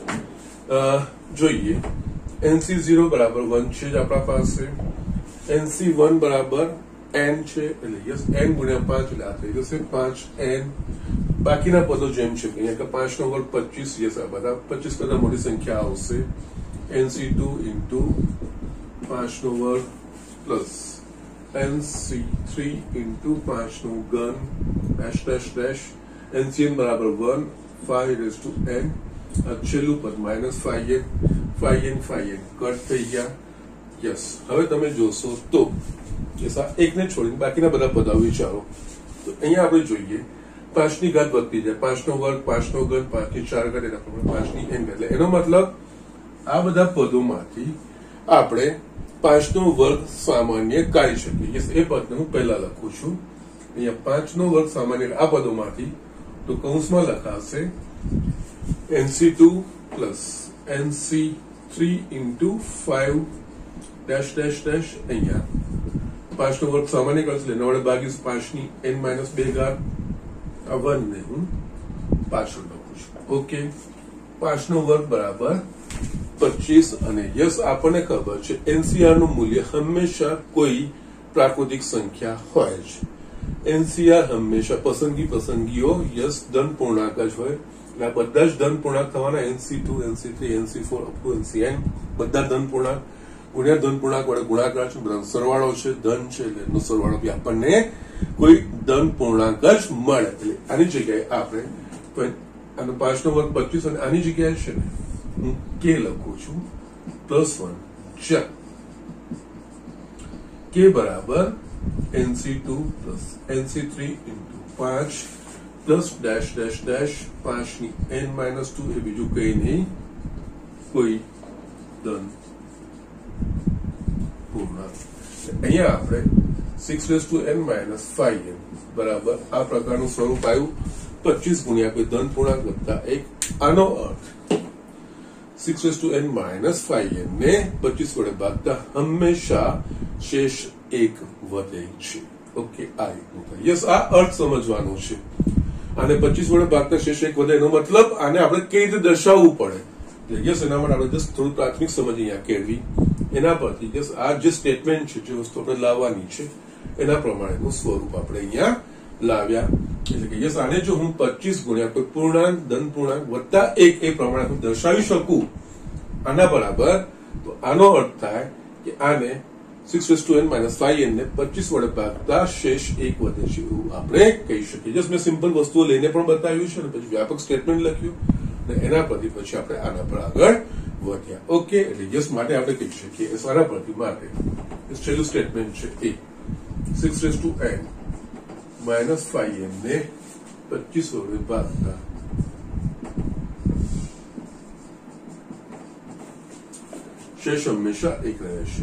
જોઈએ એનસી ઝીરો બરાબર વન છે જ આપણા પાસે. એનસી વન બરાબર એન છે એટલે યસ એન ગુણ્યા પાંચ એટલે આ થઈ જશે પાંચ એન. બાકીના પદો જેમ છે અહીંયા કે પાંચ નો વર્ગ પચીસ. યસ આ બધા પચીસ કરતા મોટી સંખ્યા આવશે. એનસી ટુ ઇન્ટુ પાંચ નો વર્ગ પ્લસ એનસી થ્રી ઇન્ટુ પાંચ નો ઘન ડેશ ડેશ ડેશ એનસીએન બરાબર one five raise to n. છેલ્લું પદ minus five n five n five n cut થઈ ગયા. યસ, હવે તમે જોશો તો યસ આ એકને છોડીને બાકીના બધા પદો વિચારો તો અહીંયા આપણે જોઈએ પાંચ ની ઘાત વધતી જાય. પાંચ નો વર્ગ, પાંચ નો ઘન, પાંચ ની ચાર ઘાત એના પ્રમાણે પાંચ ની એન ઘાત. એટલે એનો મતલબ આ બધા પદોમાંથી આપણે પાંચ નો વર્ગ સામાન્ય કાઢી શકીએ. યસ, એ પદને હું પહેલા લખું છું. અહીંયા પાંચ નો વર્ગ સામાન્ય આ પદોમાંથી તો કૌંસમાં લખાશે nC two plus nC three into five dash dash dash. અહીંયા પાંચ નો વર્ગ સામાન્ય કરશે એના વડે ભાગીશ પાંચ ની એન માઇનસ બે ઘાત. આ વન ને હું પાછળ લખું છું. ઓકે, પાંચ નો વર્ગ બરાબર પચીસ. અને યસ આપણને ખબર છે એનસીઆર નું મૂલ્ય હંમેશા કોઈ પ્રાકૃતિક સંખ્યા હોય જ. એનસીઆર હંમેશા પસંદગી પસંદગીઓ યસ ધન પૂર્ણાંક જ હોય. એટલે આ બધા જ ધન પૂર્ણાંક થવાના. NC two nC three nC four up to nC n બધા ધન પૂર્ણાંક. ગુણ્યા ધન પૂર્ણાંક વડે ગુણાકાર છે, બધા સરવાળો છે, ધન છે એટલે એનો સરવાળો બી આપણને કોઈ ધન પૂર્ણાંક જ મળે. એટલે આની જગ્યાએ આપણે આનો પાંચ નો વર્ગ પચીસ અને આની જગ્યાએ છે ને હું કે લખું છું પ્લસ વન. જ્યાં કે બરાબર nC two plus nC three into પાંચ પ્લસ ડેશ ડેશ ડેશ પાંચ ની એન માઇનસ ટુ એ બીજું કઈ નહીં કોઈ ધન પૂર્ણાંક. અહીંયા આપણે six raise to n minus five n બરાબર આ પ્રકારનું સ્વરૂપ આવ્યું. પચીસ ગુણ્યા કોઈ ધન પૂર્ણાંક વત્તા એક. આનો અર્થ six raise to n minus five n ને પચીસ વડે ભાગતા હંમેશા શેષ એક વધે છે. ઓકે, આ રીતનું થાય. યસ, આ અર્થ સમજવાનો છે. આને પચીસ વડે ભાગતા શેષ એક વધે એનો મતલબ આને આપણે કઈ રીતે દર્શાવવું પડે. યસ, એના માટે આપણે જસ્ટ થોડું પ્રાથમિક સમજ અહીંયા કેળવી. એના પરથી યસ આ જે સ્ટેટમેન્ટ છે જે વસ્તુ આપણે લાવવાની છે એના પ્રમાણેનું સ્વરૂપ આપણે અહીંયા લાવ્યા. એટલે કે યસ આને જો હું પચીસ ગુણ્યા કોઈ પૂર્ણાંક ધન પૂર્ણાંક વત્તા એક એ પ્રમાણે હું દર્શાવી શકું આના બરાબર તો આનો અર્થ થાય કે આને six raise to n minus five n ને પચીસ વડે ભાગતા શેષ એક વધે છે એવું આપણે કહી શકીએ. જસ્ટ મેં સિમ્પલ વસ્તુઓ લઈને પણ બતાવ્યું છે અને પછી વ્યાપક સ્ટેટમેન્ટ લખ્યું અને એના પરથી પછી આપણે આના પર આગળ વધ્યા. ઓકે, એટલે યસ માટે આપણે કહી શકીએ આના પરથી માટે છેલ્લું સ્ટેટમેન્ટ છે એ six raise to n minus five n ને પચીસ વડે ભાગતા શેષ હંમેશા એક રહેશે.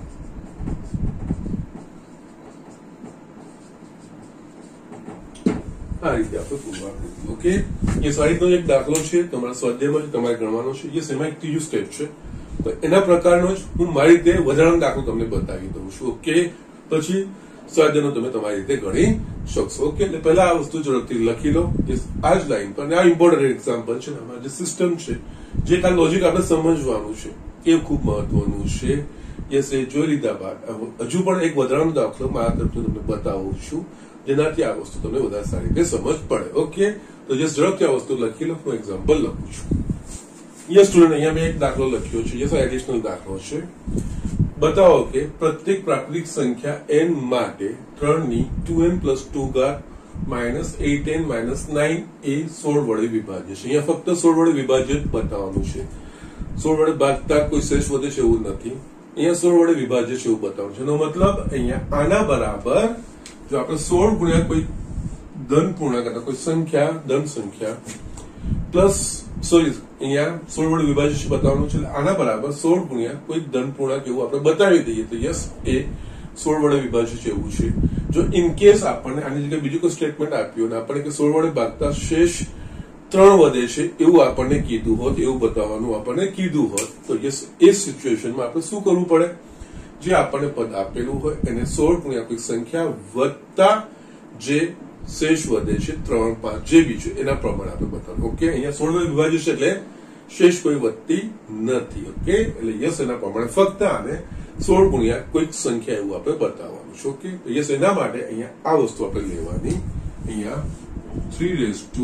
આ રીતે આપણે પૂરવા કરીશું. ઓકે, એ સારીનો એક દાખલો છે તમારા સ્વાધ્યાયમાં તમારે ગણવાનો છે. યસ, એમાં એક ત્રીજું સ્ટેપ છે તો એના પ્રકારનો જ હું મારી રીતે વધારાનો દાખલો તમને બતાવી દઉં છું. ઓકે, પછી સ્વાધ્યાયનો તમે તમારી રીતે ગણી શકશો. ઓકે, એટલે પહેલા આ વસ્તુ ઝડપથી લખી લો. આ જ લાઈન પર આ ઇમ્પોર્ટન્ટ એક્ઝામ્પલ છે. આમાં જે સિસ્ટમ છે, જે આ લોજિક આપણે સમજવાનું છે એ ખૂબ મહત્વનું છે. યસ, એ જોઈ લીધા બાદ હજુ પણ એક વધારાનો દાખલો મારા તરફથી તમને બતાવું છું જેનાથી આ વસ્તુ તમને વધારે સારી રીતે સમજ પડે. ઓકે, તો જે ઝડપથી આ વસ્તુ લખી લો. હું એક્ઝામ્પલ લખું છું. યસ સ્ટુડન્ટ, અહીંયા મેં એક દાખલો લખ્યો છે. યસ, એડિશનલ દાખલો છે. બતાવો કે પ્રત્યેક પ્રાકૃતિક સંખ્યા એન માટે ત્રણ ની ટુ એન પ્લસ ટુ ઘાત minus eight n minus nine એ સોળ વડે વિભાજ્ય છે. અહીંયા ફક્ત સોળ વડે વિભાજ્ય બતાવવાનું છે. સોળ વડે ભાગતા કોઈ શેષ વધે છે એવું નથી. અહીંયા સોળ વડે વિભાજ્ય છે એવું બતાવવાનું છે. એનો મતલબ અહીંયા આના બરાબર જો આપણે સોળ ગુણ્યા કોઈ ધન પૂર્ણાંક અથવા કોઈ સંખ્યા ધન સંખ્યા પ્લસ સોરી અહીંયા સોળ વડે વિભાજિત બતાવવાનું છે. આના બરાબર સોળ ગુણ્યા કોઈ ધન પૂર્ણાંક એવું આપણે બતાવી દઈએ તો યસ એ સોળ વડે વિભાજિત છે એવું છે. જો ઇન કેસ આપણને આની જગ્યાએ બીજું કોઈ સ્ટેટમેન્ટ આપ્યું અને આપણને કે સોળ વડે ભાગતા શેષ ત્રણ વધે છે એવું આપણને કીધું હોત, એવું બતાવવાનું આપણને કીધું હોત તો યસ એ સિચ્યુએશનમાં આપણે શું કરવું પડે? જે આપણને પદ આપેલું હોય એને સોળ ગુણ્યા કોઈ સંખ્યા વત્તા જે શેષ વધે છે ત્રણ પાંચ જે બી છે એના પ્રમાણે આપણે બતાવવાનું. ઓકે, અહીંયા સોળ વડે વિભાજ્ય છે એટલે શેષ કોઈ વધતી નથી. ઓકે, એટલે યસ એના પ્રમાણે ફક્ત આને સોળ ગુણ્યા કોઈક સંખ્યા એવું આપણે બતાવવાનું છે. ઓકે, તો યસ એના માટે અહીંયા આ વસ્તુ આપણે લેવાની. અહીંયા three raise to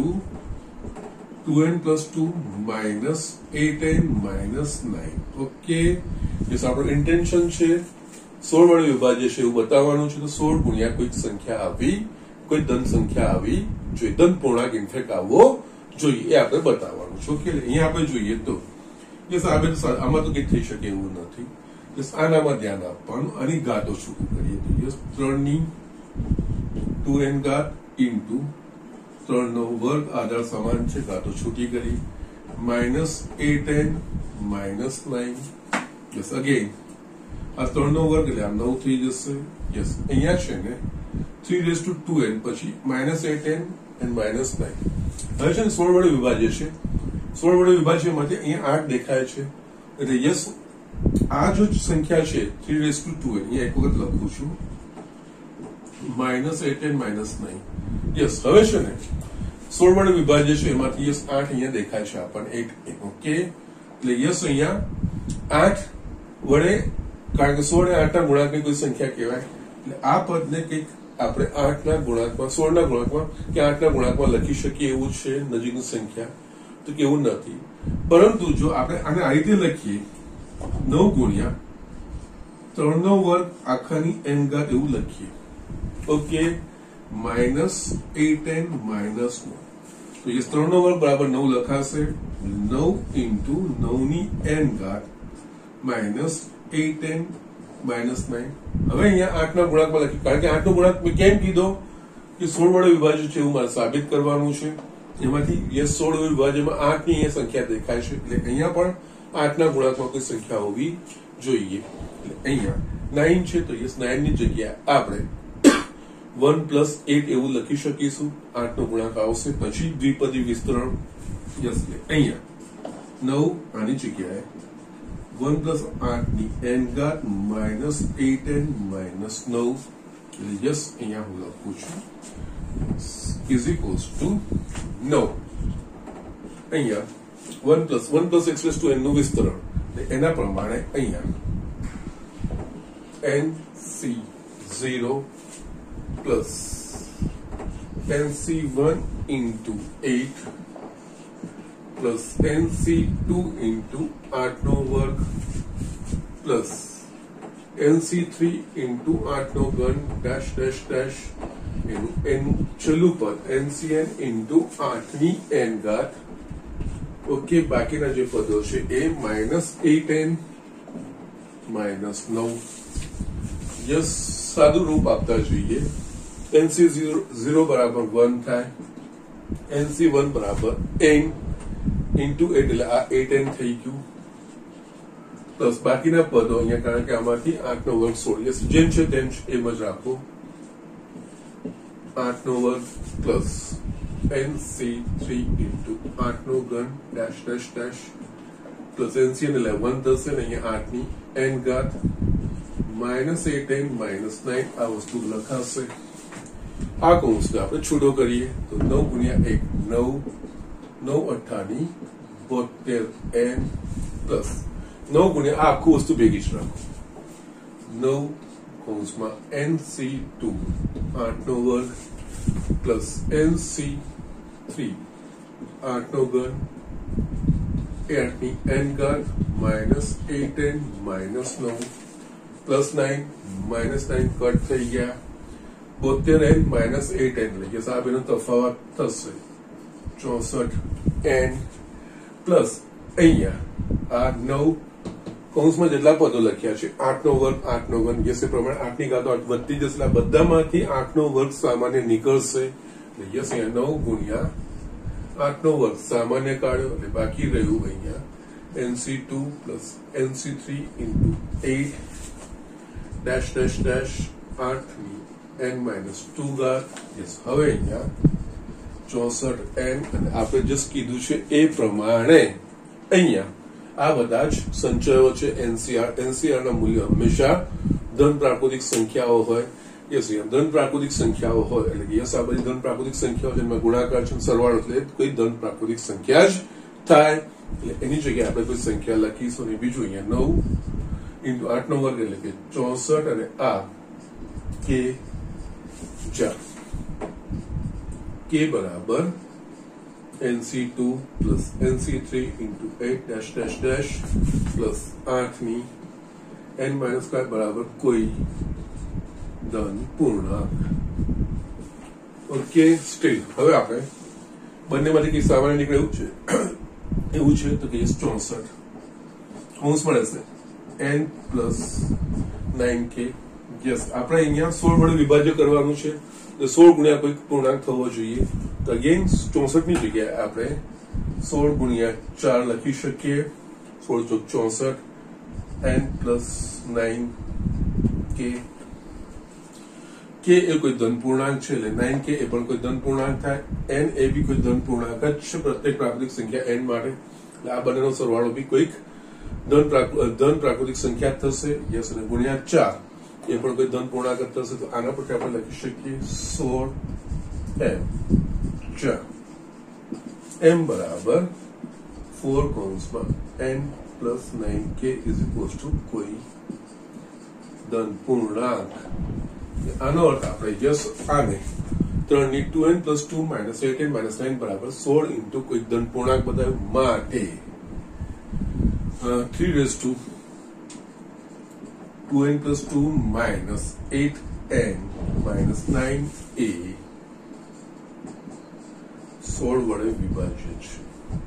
two n plus two minus eight n minus nine. Okay, yes આપણું ઇન્ટેન્શન છે સોળ વડે વિભાજ્ય છે એવું બતાવવાનું છે. તો સોળ ગુણ્યા કોઈક સંખ્યા આવી કોઈ ધન સંખ્યા આવી જોઈએ, ધન પૂર્ણાંક ઇનફેક્ટ આવવો જોઈએ એ આપણે બતાવવાનું છે. ઓકે, અહીંયા આપણે જોઈએ તો યસ આમાં તો કઈ થઈ શકે એવું નથી. યસ આનામાં ધ્યાન આપવાનું. આની ઘાતો છૂટું કરીએ તો યસ ત્રણ ની ટુ એન ઘાત ઇન્ટુ ત્રણ નો વર્ગ આધાર સમાન છે ઘાતો છૂટી કરી minus eight n minus nine. Yes again આ ત્રણ નો વર્ગ એટલે આ નવ થઈ જશે. યસ અહીંયા છે ને three raise to two n પછી minus eight n and minus nine. હવે છે ને સોળ વડે વિભાજ્ય છે. સોળ વડે વિભાજ્યમાંથી અહીંયા આઠ દેખાય છે એટલે યસ આ જો સંખ્યા છે three raise to two n અહીંયા એક વખત લખું છું minus eight n minus nine. Yes હવે છે ને સોળ વડે વિભાજ્ય છે એમાંથી યસ આઠ અહીંયા દેખાય છે આપણને એક. ઓકે, એટલે યસ અહીંયા આઠ વડે કારણ કે સોળ એ આઠ ના ગુણાંકની કોઈ સંખ્યા કહેવાય એટલે આ પદને કંઈક આપણે આઠ ના ગુણાંકમાં સોળ ના ગુણાંકમાં કે આઠ ના ગુણાંકમાં લખી શકીએ એવું છે નજીકની સંખ્યા તો કે એવું નથી. પરંતુ જો આપણે આને આ રીતે લખીએ નવ ગુણ્યા ત્રણ નો વર્ગ આખાની એન ઘાત એવું લખીએ. Okay, minus eight n minus નવ તો એ ત્રણ નો વર્ગ બરાબર નવ લખાશે. નવ ઇન્ટુ નવ ની એન ઘાત minus eight n minus nine. હવે અહીંયા આઠ ના ગુણાંકમાં લખી કારણ કે આઠ નો ગુણાંક મેં કેમ કીધો કે સોળ વડે વિભાજ્ય છે એવું મારે સાબિત કરવાનું છે. એમાંથી યસ સોળ વડે વિભાજ્યમાં આઠ ની અહીંયા સંખ્યા દેખાય છે એટલે અહીંયા પણ આઠ ના ગુણાંકમાં કોઈ સંખ્યા હોવી જોઈએ. એટલે અહીંયા નાઇન છે તો યસ નાઇન ની જગ્યાએ આપણે વન પ્લસ એટ એવું લખી શકીશું. આઠ નો ગુણાંક આવશે પછી દ્વિપદી વિસ્તરણ. યસ અહીંયા નવ આની જગ્યાએ વન પ્લસ આઠ ની એન ઘાત માઇનસ એટ એન માઇનસ નવ એટલે યસ અહીંયા હું લખું છું ઇઝ ઇક્વલ્સ ટુ નવ. અહીંયા one plus one plus x plus two n નું વિસ્તરણ એના પ્રમાણે અહીંયા n C zero plus n C one into eight plus n c two into આઠ નો વર્ગ plus n c three into आठ नो घन डैश डैश डैश एन छेल्लू पद एन सी एन इंटू आठ नी एन घात ओके बाकीना जे पदो छे ए माइनस एट एन माइनस नौ यस सादू रूप आपता जोईए एन सी जीरो बराबर वन थाय एन सी वन बराबर एन इंटू एट એટલે આ एट एन થઈ ગયું પ્લસ બાકીના પદો અહીંયા કારણ કે આમાંથી આઠ નો વર્ગ સોળ યસ જેમ છે તેમ એમ જ રાખો આઠ નો વર્ગ plus n c three into आठ नो घन dash dash dash plus n सी एन એટલે वन થશે ને અહીંયા आठ ની n ઘાત minus eight n minus nine આ વસ્તુ લખાશે આ કૌંસને આપણે છૂટો કરીએ તો नौ गुणिया एक नौ नौ अठानी बोतेर एन प्लस नौ गुणिया आखू वस्तु भेगी ज राखो नौ कौंसमां एन सी टू आठ नो वर्ग प्लस एन सी थ्री आठ नो घन आठ नी एन घात माइनस एट एन माइनस नौ plus nine minus nine cut थई गया बोतेर एन माइनस एट एन એટલે કે સાહેબ એનો તફાવત થશે चौसठ एन प्लस अहिया आ नौ कौंस में जेटला पदों लख्या छे आठ नो वर्ग आठ नो घन यस प्रमाण आठ नी घात आठ વધતી જશે એટલે બધામાંથી आठ નો વર્ગ સામાન્ય નીકળશે એટલે यस અહીંયા नौ गुणिया आठ નો વર્ગ સામાન્ય કાઢ્યો એટલે બાકી રહ્યું અહીંયા एन सी two plus n c three into eight dash dash dash आठ नी n माइनस टू घात यस હવે અહીંયા चौसठ एन आपने जस्ट कीधु छे ए प्रमाणे अहिया आ बधा ज संचयो छे एनसीआर एनसीआर ना मूल्य हमेशा धन प्राकृतिक संख्याओ होय यस धन प्राकृतिक संख्याओ होय એટલે કે યસ આ બધી ધન प्राकृतिक संख्याओ જેમાં ગુણાકાર છે સરવાળો એટલે કોઈ ધન प्राकृतिक संख्या જ થાય એટલે એની જગ્યાએ આપણે કોઈ સંખ્યા લખીશું ને બીજું અહીંયા नौ into आठ નો વર્ગ એટલે કે चौसठ અને આ કે ચાર के बराबर एन सी two plus n c three into eight dash dash dash plus आठ नी एन माइनस का बराबर कोई धन पूर्णांक ओके स्टिल હવે આપણે બંનેમાંથી કઈ સામાન્ય નીકળે એવું છે એવું છે તો કે चौसठ કૌંસ મળે છે n plus nine k yes આપણે અહીંયા सोलह વડે વિભાજ્ય કરવાનું છે तो सोलह गुणिया कोई पूर्णांक थवो जोईए तो अगेन चौसठ नी जगह आपणे सोलह गुणिया चार लखी शकीए सोलह चौक चौसठ एन प्लस नाइन के के ए कोई धन पूर्णांक है नाइन के ए पण कोई धन पूर्णांक थाय एन ए भी कोई धन पूर्णांक ज छे प्रत्येक प्राकृतिक संख्या एन माटे એટલે આ બંનેનો સરવાળો भी कोई धन धन प्राकृतिक संख्या थशे यस અને गुणिया चार ये पण कोई धन पूर्णांक थशे तो आना परથી આપણે લખી શકીએ सोलह एम चार एम बराबर फोर कौंसમાં n plus nine k is equal to कोई धन पूर्णांक આનો અર્થ આપણે यस આને ત્રણ ની two n plus two minus eight n minus nine बराबर सोलह इंटू कोई धन पूर्णांक बताव्યું માટે three raise to two n plus two minus eight n minus nine ए सोलह वडे विभाज्य छे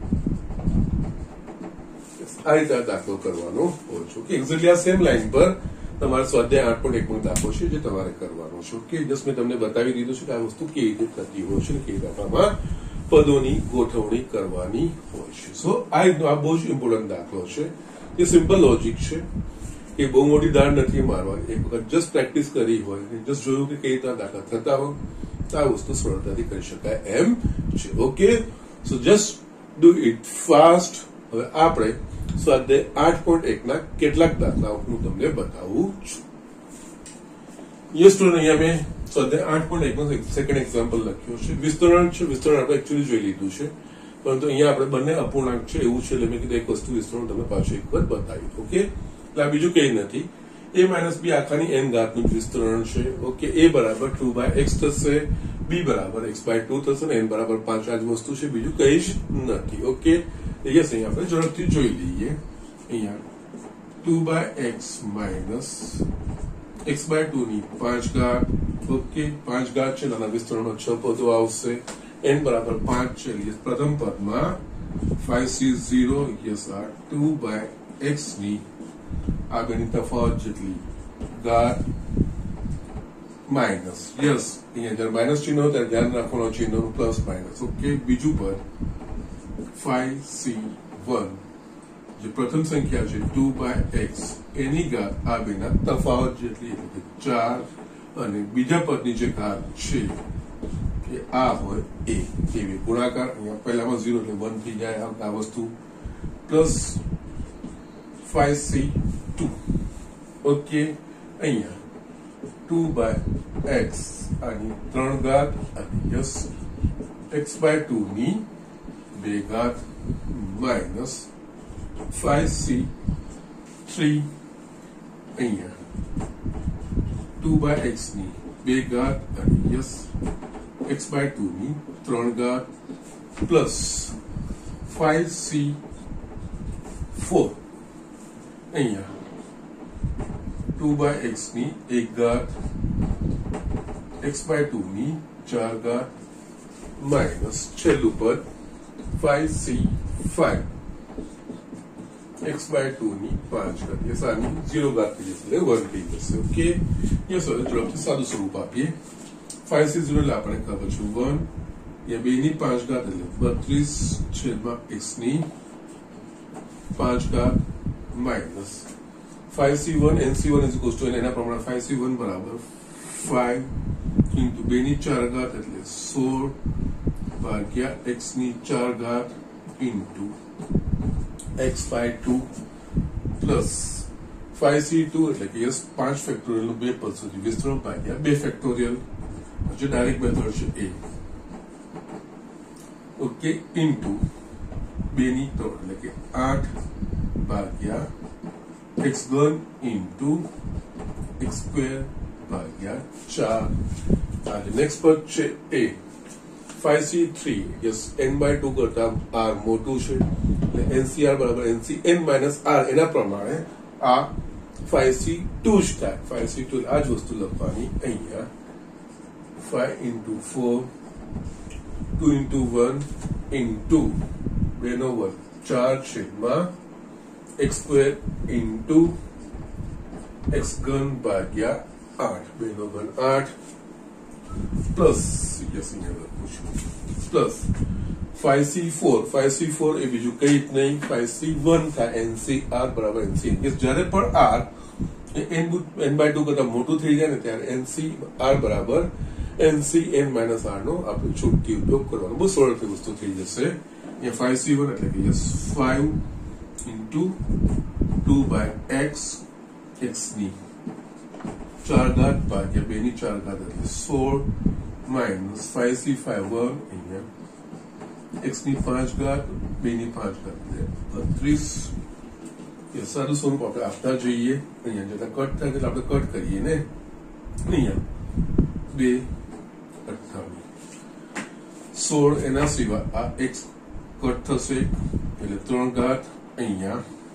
आ रीते दाखलो करवानो होय छे ओके एक्ઝેક્ટલી આ સેમ લાઈન પર તમારે સ્વાધ્યાય आठ पॉइंट एक નો દાખલો છે જે તમારે કરવાનો છે ઓકે જસ્ટ મેં તમને બતાવી દીધું છે કે આ વસ્તુ કેવી રીતે થતી હોય છે કે દાખલામાં પદોની ગોઠવણી કરવાની હોય છે સો આ આ બહુ જ ઇમ્પોર્ટન્ટ દાખલો છે એ સિમ્પલ લોજિક છે કે બહુ મોટી દાળ નથી મારવાની એક વખત જસ્ટ પ્રેક્ટિસ કરી હોય જસ્ટ જોયું કે કઈ રીતના દાખલા થતા હોય તો આ વસ્તુ સરળતાથી કરી શકાય એમ છે okay so just do it fast હવે આપણે સ્વાધ્યાય आठ पॉइंट एक ના કેટલાક દાખલાઓ હું તમને બતાવું છું ये स्टूडेंट અહીંયા મેં સ્વાધ્યાય आठ पॉइंट एक નો સેકન્ડ એક્ઝામ્પલ લખ્યો છે વિસ્તરણ છે વિસ્તરણ આપણે એક્ચ્યુઅલી જોઈ લીધું છે પરંતુ અહીંયા આપણે બંને અપૂર્ણાંક છે એવું છે એટલે મેં કીધું એક વસ્તુ વિસ્તરણ તમને પાછું એક વખત બતાવી ઓકે એટલે આ બીજું કઈ નથી a માઇનસ b આખાની n ઘાતનું વિસ્તરણ છે ઓકે a બરાબર टू बाय x થશે b બરાબર x બાય टू થશે ને n બરાબર पाँच આ જ વસ્તુ છે બીજું કઈ જ નથી ઓકે યસ અહીંયા આપણે ઝડપથી જોઈ લઈએ અહીંયા two by x minus x by two ની પાંચ ઘાત ઓકે પાંચ ઘાત છે નાના વિસ્તરણનો છ પદો આવશે n બરાબર પાંચ છે એટલે પ્રથમ પદમાં five c zero yes આ टू બાય x ની આ બેની તફાવત જેટલી ઘાત માઇનસ યસ અહીંયા જ્યારે માઇનસ ચિહ્ન હોય ત્યારે ધ્યાન રાખવાનું ચિહ્નનું પ્લસ માઇનસ ઓકે બીજું પદ five c one જે પ્રથમ સંખ્યા છે टू બાય x એની ઘાત આ બેના તફાવત જેટલી એટલે કે ચાર અને બીજા પદની જે ઘાત છે એ આ હોય એ એવી ગુણાકાર અહીંયા પહેલામાં ઝીરો એટલે वन થઈ જાય આ વસ્તુ plus five c two okay અહીંયા टू बाय x આની ત્રણ ઘાત અને યસ x બાય टू ની બે ઘાત માઇનસ five c three અહીંયા टू बाय x ની બે ઘાત અને યસ x બાય टू ની ત્રણ ઘાત પ્લસ five c four અહીંયા टू बाय x ની एक घात x बाय टू ની चार घात माइनस छेल्लू पद five c five x by two ની पांच घात ये सानी जीरो घात की जैसे वन की जैसे ओके ये सो जल्दी सादु स्वरूप आपिए five c zero ला આપણે ખબર છે वन ये બે ની पांच घात એટલે बत्रीस છેદમાં x ની पांच घात minus five c one and c one is equals to એના પ્રમાણે five c one બરાબર five into બે ની ચાર ઘાત એટલે સોળ ભાગ્યા x ની ચાર ઘાત into x by two plus five c two એટલે કે yes પાંચ ફેક્ટોરિયલ નું બે પદ સુધી વિસ્તરણ ભાગ્યા બે ફેક્ટોરિયલ જે ડાયરેક્ટ મેથડ છે એ ઓકે into બે ની ત્રણ એટલે કે આઠ ભાગ્યા x घन into x square भाग्या चार आगे नेक्स्ट पद છે a five c three yes n by two કરતા r મોટું છે એટલે ncr બરાબર ncn minus r એના પ્રમાણે આ five c two જ થાય five c two આ જ વસ્તુ લખવાની અહીંયા five into four two into one into બેનો વર્ગ ચાર છેદમાં x square into x घन भाग्या आठ बेनो घन आठ plus yes plus five c four five c four ए बीजू कई नहीं five c one था ncr बराबर nc यस જ્યારે પણ r n n by two કરતા મોટું થઈ જાય ને ત્યારે ncr બરાબર ncn minus r નો આપણે છૂટથી ઉપયોગ કરવાનો બહુ સરળથી વસ્તુ થઈ જશે અહીંયા five c one એટલે કે yes five into two by x x ની ચાર ઘાત ભાગ્યા બે ની ચાર ઘાત એટલે સોળ minus five c five one અહીંયા x ની પાંચ ઘાત બે ની પાંચ ઘાત એટલે બત્રીસ એ સારું સ્વરૂપ આપણે આપતા જઈએ અહીંયા જેટલા કટ થાય એટલે આપણે કટ કરીએ ને અહીંયા બે અઠ્ઠાવીસ સોળ એના સિવાય આ x કટ થશે એટલે ત્રણ ઘાત અહીંયા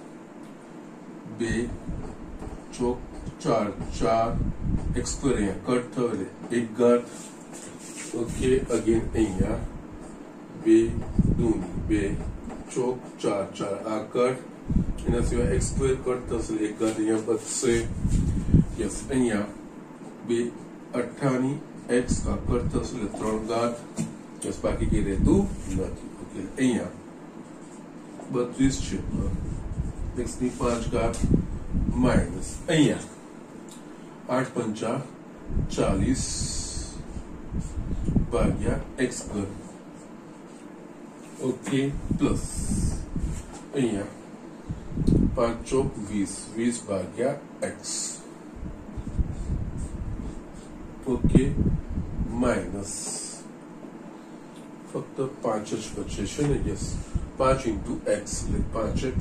બે ચોક ચાર ચાર x સ્ક્વેર અહીંયા કટ થયો એટલે એક ઘાત ઓકે અગેન અહીંયા બે દૂની બે ચોક ચાર ચાર આ કટ એના સિવાય x સ્ક્વેર કટ થશે એક ઘાત અહીંયા બચશે યસ અહીંયા બે અઠ્ઠાની x આ કટ થશે એટલે ત્રણ ઘાત યસ બાકી કઈ રહેતું નથી ઓકે અહીંયા बत्रीस છે x ની પાંચ ઘાત માઇનસ અહીંયા આઠ પંચા ચાલીસ ભાગ્યા x ઘન ઓકે પ્લસ અહીંયા પાંચ ચોક વીસ વીસ ભાગ્યા x ઓકે માઇનસ ફક્ત પાંચ જ બચે છે ને yes five into x like five x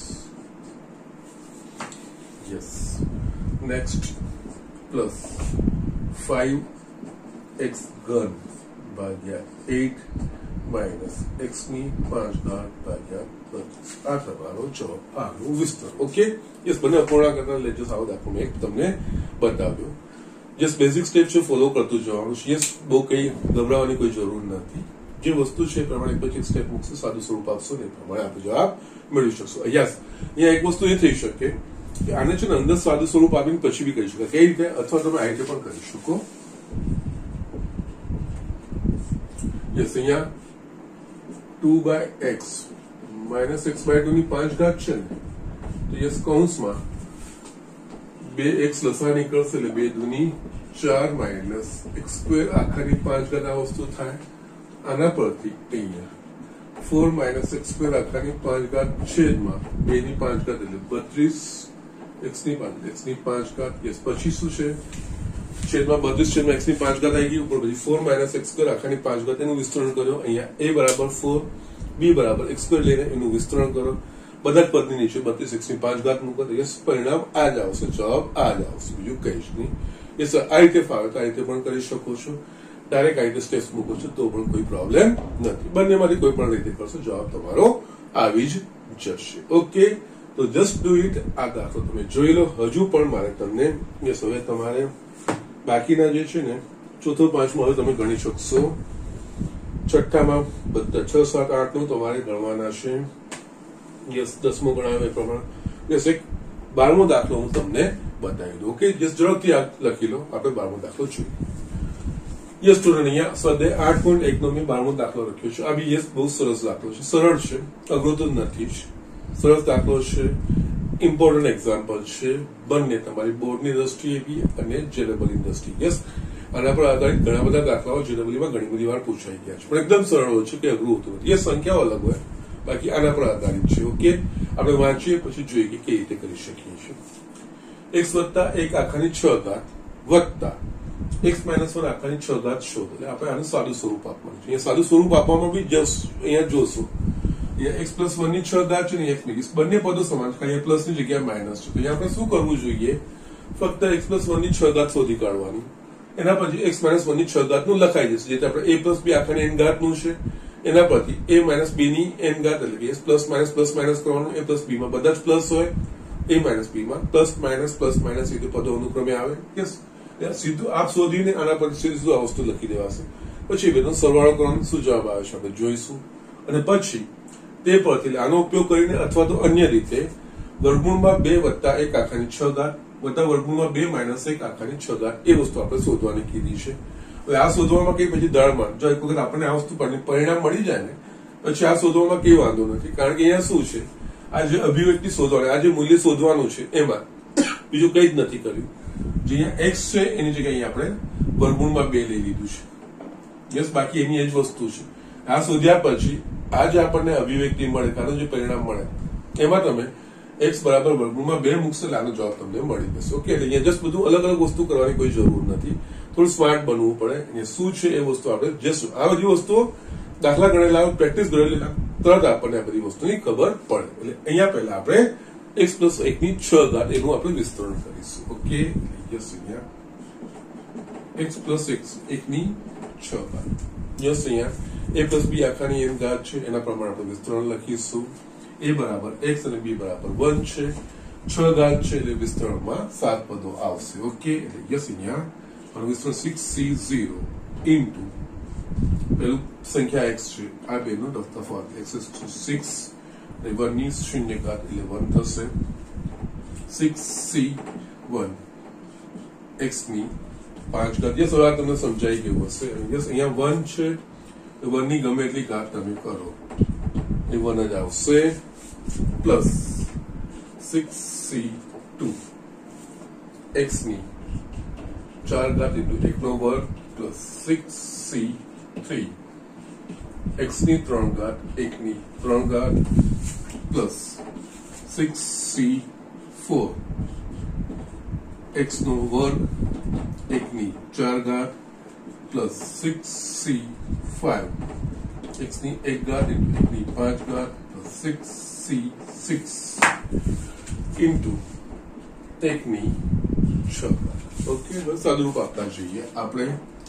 yes next plus five x घन भाग्या eight માઇનસ એક્સ ની પાંચ ઘાત ભાગ્યા બત્રીસ આ તમારો જવાબ આનું વિસ્તરણ. ઓકે, યસ, બંને અપૂર્ણાંક કરતા લેજો. આવો દાખલો મેં તમને બતાવ્યો. જસ્ટ બેઝિક સ્ટેપ છે, ફોલો કરતું જવાનું છે. યસ, બહુ કઈ ગભરાવાની કોઈ જરૂર નથી. જે વસ્તુ છે એ પ્રમાણે પછી એક સ્ટેપ મૂકશે, સાદું સ્વરૂપ આપશો ને એ પ્રમાણે આપણે જવાબ મેળવી શકશો. યસ, અહીંયા એક વસ્તુ એ થઈ શકે કે આને છે ને અંદર સાદું સ્વરૂપ આપીને પછી બી કરી શકાય. કઈ રીતે? અથવા તમે આ રીતે પણ કરી શકો. યસ, અહીંયા two by x minus x by two ની પાંચ ઘાત છે ને, તો યસ કૌંસમાં બે એક્સ લસા નીકળશે એટલે બે દુની ચાર માઇનસ એક્સ સ્ક્વેર આખાની પાંચ ઘાત આ વસ્તુ થાય. આના પરથી અહીંયા ફોર માઇનસ એક્સ સ્ક્વેર આખાની પાંચ ઘાત છેદમાં બે ની પાંચ ઘાત એટલે બત્રીસ એક્સ ની પાંચ એક્સ ની પાંચ ઘાત. યસ, પછી શું છે? છેદમાં બત્રીસ છેદમાં એક્સ ની પાંચ ઘાત આવી ગઈ ઉપર, પછી ફોર માઇનસ એક્સ સ્ક્વેર આખાની પાંચ ઘાત એનું વિસ્તરણ કર્યો. અહીંયા એ બરાબર ફોર, બી બરાબર એક્સ સ્ક્વેર લઈને એનું વિસ્તરણ કરો. બધા જ પદની નીચે બત્રીસ એક્સ ની પાંચ ઘાત મૂકો તો યસ પરિણામ આ જ આવશે, જવાબ આ જ આવશે, બીજું કઈ જ નહીં. યસ, આ રીતે ફાવે તો આ રીતે પણ કરી શકો છો. ડાયરેક્ટ આ રીતે સ્ટેપ્સ મૂકો છો તો પણ કોઈ પ્રોબ્લેમ નથી. બંનેમાંથી કોઈ પણ રીતે કરશો જવાબ તમારો આવી જ જશે. ઓકે, તો જસ્ટ ડુ ઇટ. આ દાખલો તમે જોઈ લો. હજુ પણ મારે તમને યસ હવે તમારે બાકીના જે છે ને ચોથો પાંચમો હવે તમે ગણી શકશો. છઠ્ઠામાં બધા છ સાત આઠ નું તમારે ગણવાના છે. યસ, દસમો ગણાવ્યો એ પ્રમાણે. યસ, એક બારમો દાખલો હું તમને બતાવી દઉં. ઓકે, યસ, ઝડપથી આ લખી લો. આપણે બારમો દાખલો જોઈએ. યસ સ્ટુડન્ટ, અહીંયા સ્વાધ્યાય આઠ પોઈન્ટ એક નો મેં બારમો દાખલો લખ્યો છે. આ બી યસ બહુ સરસ દાખલો છે. સરળ છે, અઘરો તો નથી જ. સરસ દાખલો છે, ઇમ્પોર્ટન્ટ એક્ઝામ્પલ છે, બંને તમારી બોર્ડની દ્રષ્ટિએ બી અને જેડબલની દ્રષ્ટિએ. યસ, આના પર આધારિત ઘણા બધા દાખલાઓ જેડબલમાં ઘણી બધી વાર પૂછાઈ ગયા છે, પણ એકદમ સરળ હોય છે કે અઘરું હોતું નથી. યસ, સંખ્યાઓ અલગ હોય, બાકી આના પર આધારિત છે. ઓકે, આપણે વાંચીએ પછી જોઈએ કે કેવી રીતે કરી શકીએ છીએ. એક્સ વત્તા એક આખાની છ ઘાત વત્તા એક્સ માઇનસ વન આખાની છ ઘાત શોધો. એટલે આપણે આનું સાદું સ્વરૂપ આપવાનું છે. અહીંયા સાદું સ્વરૂપ આપવામાં બી જસ્ટ અહીંયા જોશું. અહીંયા એક્સ પ્લસ વન ની છ ઘાત છે ને એક્સ ની બંને પદો સમાન છે. અહીંયા પ્લસ ની જગ્યાએ માઇનસ છે. તો અહીંયા આપણે શું કરવું જોઈએ? ફક્ત એક્સ પ્લસ વન ની છ ઘાત શોધી કાઢવાની. એના પછી એક્સ માઇનસ વન ની છ ઘાત નું લખાઈ જશે. જેથી આપણે એ પ્લસ બી આખાની એન ઘાત નું છે. એના પરથી એ માઇનસ બી ની એન ઘાત એટલે કે એસ પ્લસ માઇનસ પ્લસ માઇનસ કરવાનું. એ પ્લસ બી માં બધા જ પ્લસ હોય, એ માઇનસ બી માં પ્લસ માઇનસ પ્લસ માઇનસ એ પદો અનુક્રમે આવે. યસ, સીધું આપ શોધીને આના પર સીધું આ વસ્તુ લખી દેવાશે. પછી બેનો સરવાળો કરવાનો શું જવાબ આવે છે આપણે જોઈશું. અને પછી તે પરથી આનો ઉપયોગ કરીને અથવા તો અન્ય રીતે વર્ગમૂળમાં બે વત્તા એક આખાની છ ઘાત વત્તા વર્ગમૂળમાં બે માઇનસ એક આખાની છ ઘાત એ વસ્તુ આપણે શોધવાની કીધી છે. હવે આ શોધવામાં કઈ પછી દળમાં જો એક વખત આપણને આ વસ્તુ પરિણામ મળી જાય ને પછી આ શોધવામાં કઈ વાંધો નથી. કારણ કે અહીંયા શું છે, આ જે અભિવ્યક્તિ શોધવાની, આ જે મૂલ્ય શોધવાનું છે એમાં બીજું કઈ જ નથી કર્યું. જે અહીંયા એક્સ છે એની જગ્યાએ આપણે વર્ગમૂળમાં બે લઈ લીધું છે. યસ, બાકી એની એ જ વસ્તુ છે. આ શોધ્યા પછી આ જે આપણને અભિવ્યક્તિ મળે, આનું જે પરિણામ મળે એમાં તમે એક્સ બરાબર વર્ગમૂળમાં બે મૂકશો એટલે આનો જવાબ તમને મળી જશે. ઓકે, એટલે અહીંયા જસ્ટ બધું અલગ અલગ વસ્તુ કરવાની કોઈ જરૂર નથી. થોડું સ્માર્ટ બનવું પડે. અહીંયા શું છે એ વસ્તુ આપણે જશું. આ બધી વસ્તુઓ દાખલા ગણેલા પ્રેક્ટિસ કરેલા તરત આપણને આ બધી વસ્તુની ખબર પડે. એટલે અહીંયા પહેલા આપણે એક્સ પ્લસ એક ની છ ઘાત એનું આપણે વિસ્તરણ કરીશું. ઓકે, યસ, અહીંયા એક્સ પ્લસ એક ની છ ઘાત. યસ, અહીંયા એ પ્લસ બી આખાની એન ઘાત છે એના પ્રમાણે આપણે વિસ્તરણ લખીશું. એ બરાબર એક્સ અને બી બરાબર વન છે. છ ઘાત છે એટલે વિસ્તરણમાં સાત પદો આવશે. ઓકે, એટલે યસ, અહીંયા વિસ્તરણ સિક્સ સી ઝીરો ઇન્ટુ પેલું સંખ્યા એક્સ છે આ બે નો તફાવત એક્સ સિક્સ વન ની શૂન્ય ઘાત એટલે વન થશે. સિક્સ સી વન એક્સ ની પાંચ ઘાત. યસ, હવે આ તમને સમજાઈ ગયું હશે. યસ, અહીંયા વન છે, વન ની ગમે એટલી ઘાત તમે કરો એ વન જ આવશે. Plus six c two x ની ચાર ઘાત ઇન્ટુ એક નો વર્ગ plus six c three x ની ત્રણ ઘાત એક ની ત્રણ ઘાત plus six c four x નો વર્ગ એક ની ચાર ઘાત plus six c five x ની એક ઘાત ઇન્ટુ એક ની પાંચ ઘાત plus six c six into એક ની છ ઘાત. ઓકે, સાદુરૂપ આપતા જઈએ આપણે.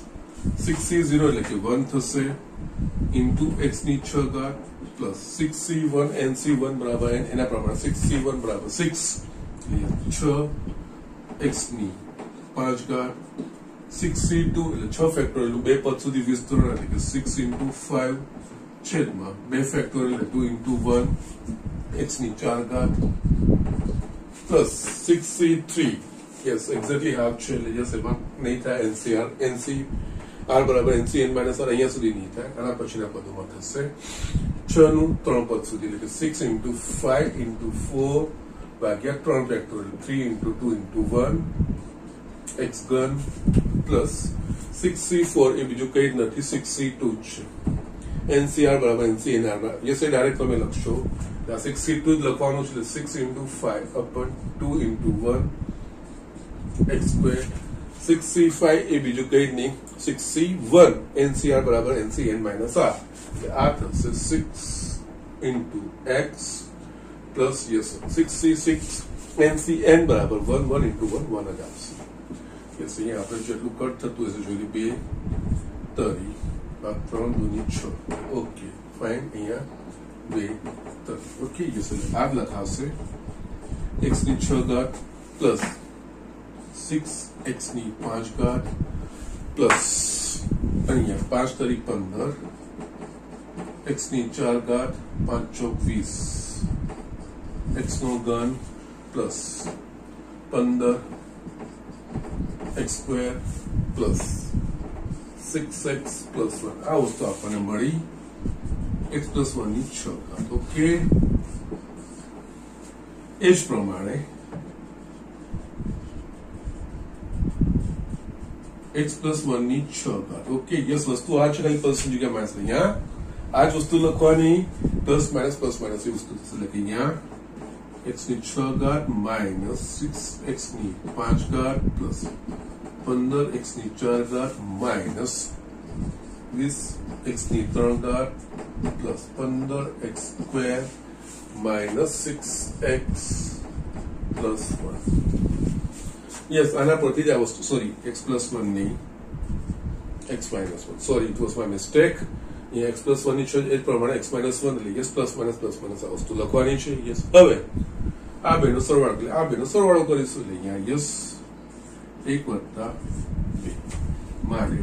सिक्स सी जीरो એટલે કે वन થશે ઇન્ટુ x ની છ ઘાત plus six c one n c one બરાબર n એના પ્રમાણે सिक्स सी वन બરાબર सिक्स એટલે છ x ની पांच घात सिक्स सी टू એટલે છ ફેક્ટોરિયલ બે પદ સુધી વિસ્તરણ એટલે કે सिक्स into फाइव છેદમાં બે ફેક્ટોરિયલ એટલે टू into वन x ની चार घात plus six c three yes exactly half છે એટલે જશે પણ નહીં થાય એનસીઆર એનસી આર બરાબર એનસી એન માઇનસ આર અહીંયા સુધી નહીં થાય આના પછીના પદોમાં થશે છ નું ત્રણ પદ સુધી એટલે કે six into five into four ભાગ્યા ત્રણ factorial three into two into one x ઘન પ્લસ सिक्स सी फोर એ બીજું કંઈ જ નથી सिक्स सी टू છે एनसीआर बराबर एनसीएनआर ये से डायरेक्ट તમે લખશો सिक्स सी टू લખવાનું છે six into five upon two into one x square six c five એ બીજું કંઈ નહીં सिक्स सी वन एनसीआर बराबर एनसीएन माइनस आर આ થશે six into x plus yes six c six n c n बराबर one one into one one જ આવશે yes અહીંયા આપણે જેટલું કટ થતું હશે જોઈ બે તરી ત્રણ દૂની છ ઓકે ફાઇન અહીંયા બે તરી ઓકે યસ આ લખાશે x ની છ ઘાત પ્લસ सिक्स x ની पांच घात प्लस અહીંયા पांच તરી पंद्रह x ની चार घात पांच चौक बीस x નો ઘન પ્લસ पंद्रह x square plus six x plus one आ वस्तु आपने मળી x प्लस वन ની છ ઘાત ઓકે એ જ પ્રમાણે x प्लस वन ની છ ઘાત ઓકે યસ વસ્તુ આ છે કઈ પલ્સ જગ્યા માઇનસ અહીંયા આ જ વસ્તુ લખવાની પ્લસ માઇનસ પ્લસ માઇનસ એ વસ્તુ થશે એટલે કે અહીંયા x ની છ ઘાત માઇનસ सिक्स एक्स ની पांच ઘાત પ્લસ पंद्रह x ની चार घात माइनस बीस x ની तीन घात प्लस पंद्रह x square minus six x plus one yes आना परથી જ આ વસ્તુ સોરી x प्लस वन ની x minus one sorry it was my mistake ये x प्लस वन ની છે એ પ્રમાણે x माइनस वन એટલે yes plus minus plus minus આ વસ્તુ લખવાની છે યસ હવે આ બેનો સરવાળો એટલે આ બેનો સરવાળો કરીશું એટલે અહીંયા યસ एक वत्ता बे मारे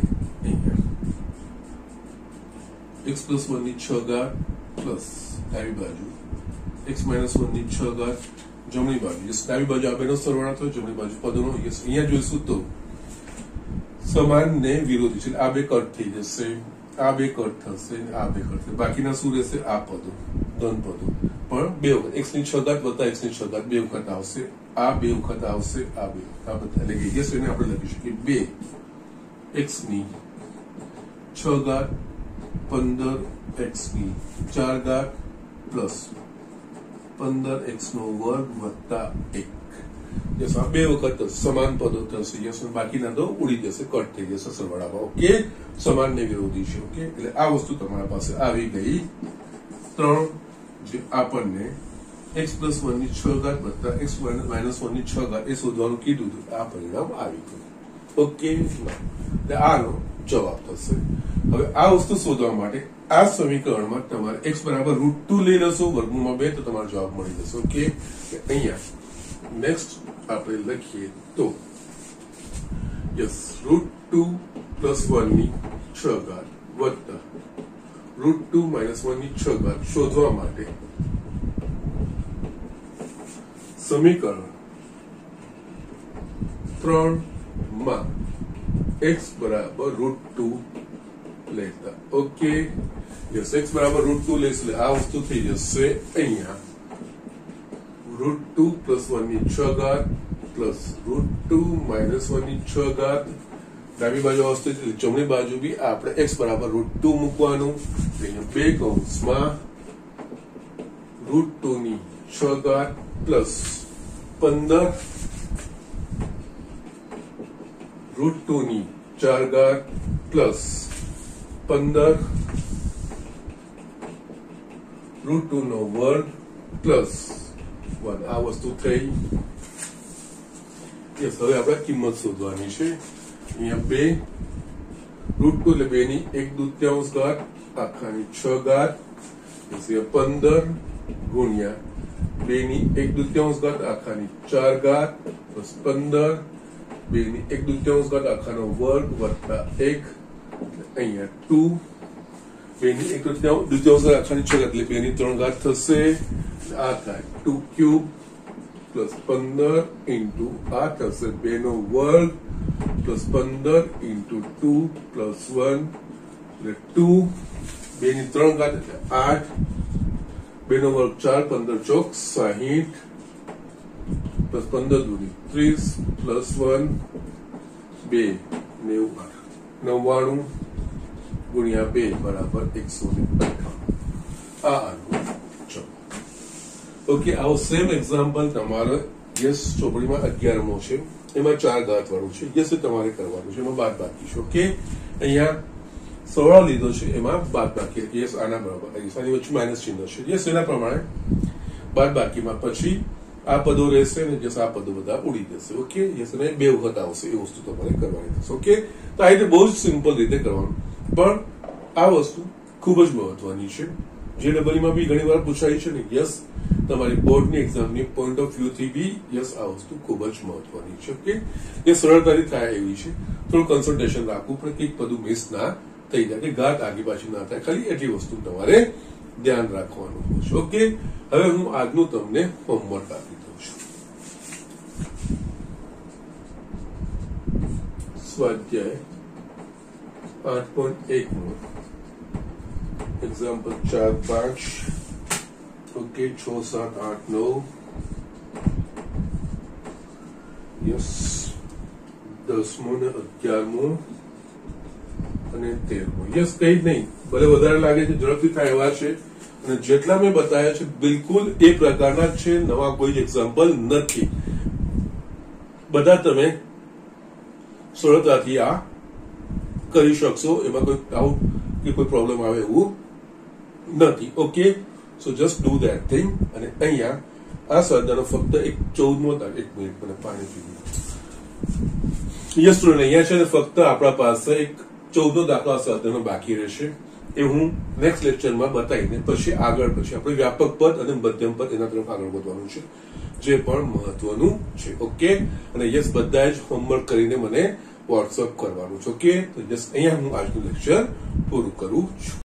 x प्लस वन ની છ ઘાત પ્લસ ડાબી બાજુ x માઇનસ वन ની છ ઘાત જમણી બાજુ યસ ડાબી બાજુ આ બેનો સરવાળો થયો જમણી બાજુ પદોનો યસ અહીંયા જોઈશું તો સમાન ને વિરોધી છે આ બે કટ થઈ જશે આ બે કટ થશે આ બે કટ થશે બાકીના શું રહેશે આ પદો ધન પદો પણ બે વખત x ની છ ઘાત વત્તા x ની છ ઘાત બે વખત આવશે આ બે વખત આવશે આ બે આ બધા એટલે કે યસ એને આપણે લખી શકીએ બે x ની છ ઘાત पंद्रह x ની चार ઘાત પ્લસ पंद्रह x નો વર્ગ વત્તા એક યસ આ બે વખત સમાન પદો થશે યસ બાકીના તો ઉડી જશે કટ થઈ જશે સરવાળામાં ઓકે સમાન ને વિરોધી છે ઓકે એટલે આ વસ્તુ તમારા પાસે આવી ગઈ ત્રણ જે આપણને x प्लस वन ની છ ઘાત વત્તા x માઇનસ वन ની છ ઘાત એ શોધવાનું કીધું હતું આ પરિણામ આવી ગયું ઓકે એટલે આનો જવાબ થશે હવે આ વસ્તુ શોધવા માટે આ સમીકરણમાં તમારે x બરાબર રૂટ टू લઈ લેશો વર્ગમૂળમાં બે તો તમારો જવાબ મળી જશે ઓકે અહીંયા નેક્સ્ટ આપણે લખીએ તો yes root two plus one ની છ ઘાત વત્તા રૂટ टू માઇનસ वन ની છ ઘાત શોધવા માટે समीकरण त्रण में x बराबर रूट टू लेता ओके यस x बराबर रूट टू ले आ वस्तु थी जैसे अहिया रूट टू प्लस वन ની છ ઘાત plus root two minus one ની છ ઘાત ડાબી બાજુ વસ્તુ જમણી બાજુ બી આપણે x बराबर रूट टू મૂકવાનું અહીંયા બે કૌંસમાં रूट टू ની છ ઘાત प्लस पंद्रह रूट टू नी चार घात प्लस पंद्रह रूट टू नो वर्ग प्लस वन आ वस्तु थई यस હવે આપણે કિંમત શોધવાની છે અહીંયા બે રૂટ ટુ એટલે બે ની એક દૂત્યાંશ ઘાત આખાની છ ઘાત પંદર ગુણ્યા બે ની એક દૂત્યાંશ ઘાત આખાની ચાર ઘાત પ્લસ પંદર બે ની એક દૂત્યાંશ ઘાત આખાનો વર્ગ વત્તા એક અહીંયા ટુ બે ની એક દૂત્યાંશ ઘાત આખાની છ ઘાત એટલે બે ની ત્રણ ઘાત થશે આ થાય ટુ ક્યુબ પ્લસ પંદર ઇન્ટુ આ થશે બે નો વર્ગ પ્લસ પંદર ઇન્ટુ ટુ પ્લસ વન એટલે ટુ બે ની ત્રણ ઘાત એટલે આઠ બે નો વર્ગ ચાર પંદર ચોક સાહીઠ પ્લસ પંદર દૂની ત્રીસ પ્લસ વન બે નેવું આઠ નવ્વાણું ગુણ્યા બે બરાબર એકસો ને અઠાણું આ આનું ઓકે આવો સેમ એક્ઝામ્પલ તમારે યસ ચોપડીમાં અગિયારમો છે એમાં ચાર ઘાત વાળું છે યસ તમારે કરવાનું છે એમાં બાદ બાકી છે ઓકે અહીંયા સોળા લીધો છે એમાં બાદ બાકી યસ આના બરાબર આની વચ્ચે માઇનસ ચિહ્ન છે યસ એના પ્રમાણે બાદ બાકીમાં પછી આ પદો રહેશે ને યસ આ પદો બધા ઉડી જશે ઓકે યસ અને બે વખત આવશે એ વસ્તુ તમારે કરવાની થશે ઓકે તો આ રીતે બહુ જ સિમ્પલ રીતે કરવાનું પણ આ વસ્તુ ખૂબ જ મહત્વની છે જે ડબલમાં બી ઘણી વાર પૂછાય છે ને યસ તમારી બોર્ડની એક્ઝામની પોઈન્ટ ઓફ વ્યૂ થી બી યસ આ વસ્તુ ખૂબ જ મહત્વની છે ઓકે એ સરળતાથી થાય એવી છે થોડું કન્સલ્ટેશન રાખવું પણ કંઈક બધું મિસ ના થઈ જાય કે ઘાત આગી પાછી ના થાય ખાલી એટલી વસ્તુ તમારે ધ્યાન રાખવાનું છે ઓકે હવે હું આજનું તમને હોમવર્ક આપી દઉં છું સ્વાધ્યાય આઠ પોઈન્ટ એક નું એક્ઝામ્પલ ચાર પાંચ ઓકે છ સાત આઠ નવ યસ દસમો ને અગિયારમો અને તેરમો યસ કઈ જ નહીં ભલે વધારે લાગે છે ઝડપથી થાય એવા છે અને જેટલા મેં બતાવ્યા છે બિલકુલ એ પ્રકારના જ છે નવા કોઈ જ એક્ઝામ્પલ નથી બધા તમે સરળતાથી આ કરી શકશો એમાં કોઈ ડાઉટ કે કોઈ પ્રોબ્લેમ આવે એવું નથી okay so just do that thing અને અહીંયા આ સ્વાધ્યાયનો ફક્ત એક ચૌદમો એક મિનિટ મને પાણી પીવું યસ સ્ટુડન્ટ અહીંયા છે ને ફક્ત આપણા પાસે એક ચૌદનો દાખલો આ સ્વાધ્યાયનો બાકી રહેશે એ હું નેક્સ્ટ લેક્ચરમાં બતાવીને પછી આગળ પછી આપણે વ્યાપક પદ અને મધ્યમ પદ એના તરફ આગળ વધવાનું છે જે પણ મહત્વનું છે ઓકે અને યસ બધા જ હોમવર્ક કરીને મને વોટ્સઅપ કરવાનું છે ઓકે તો જસ્ટ અહીંયા હું આજનું લેક્ચર પૂરું કરું છું.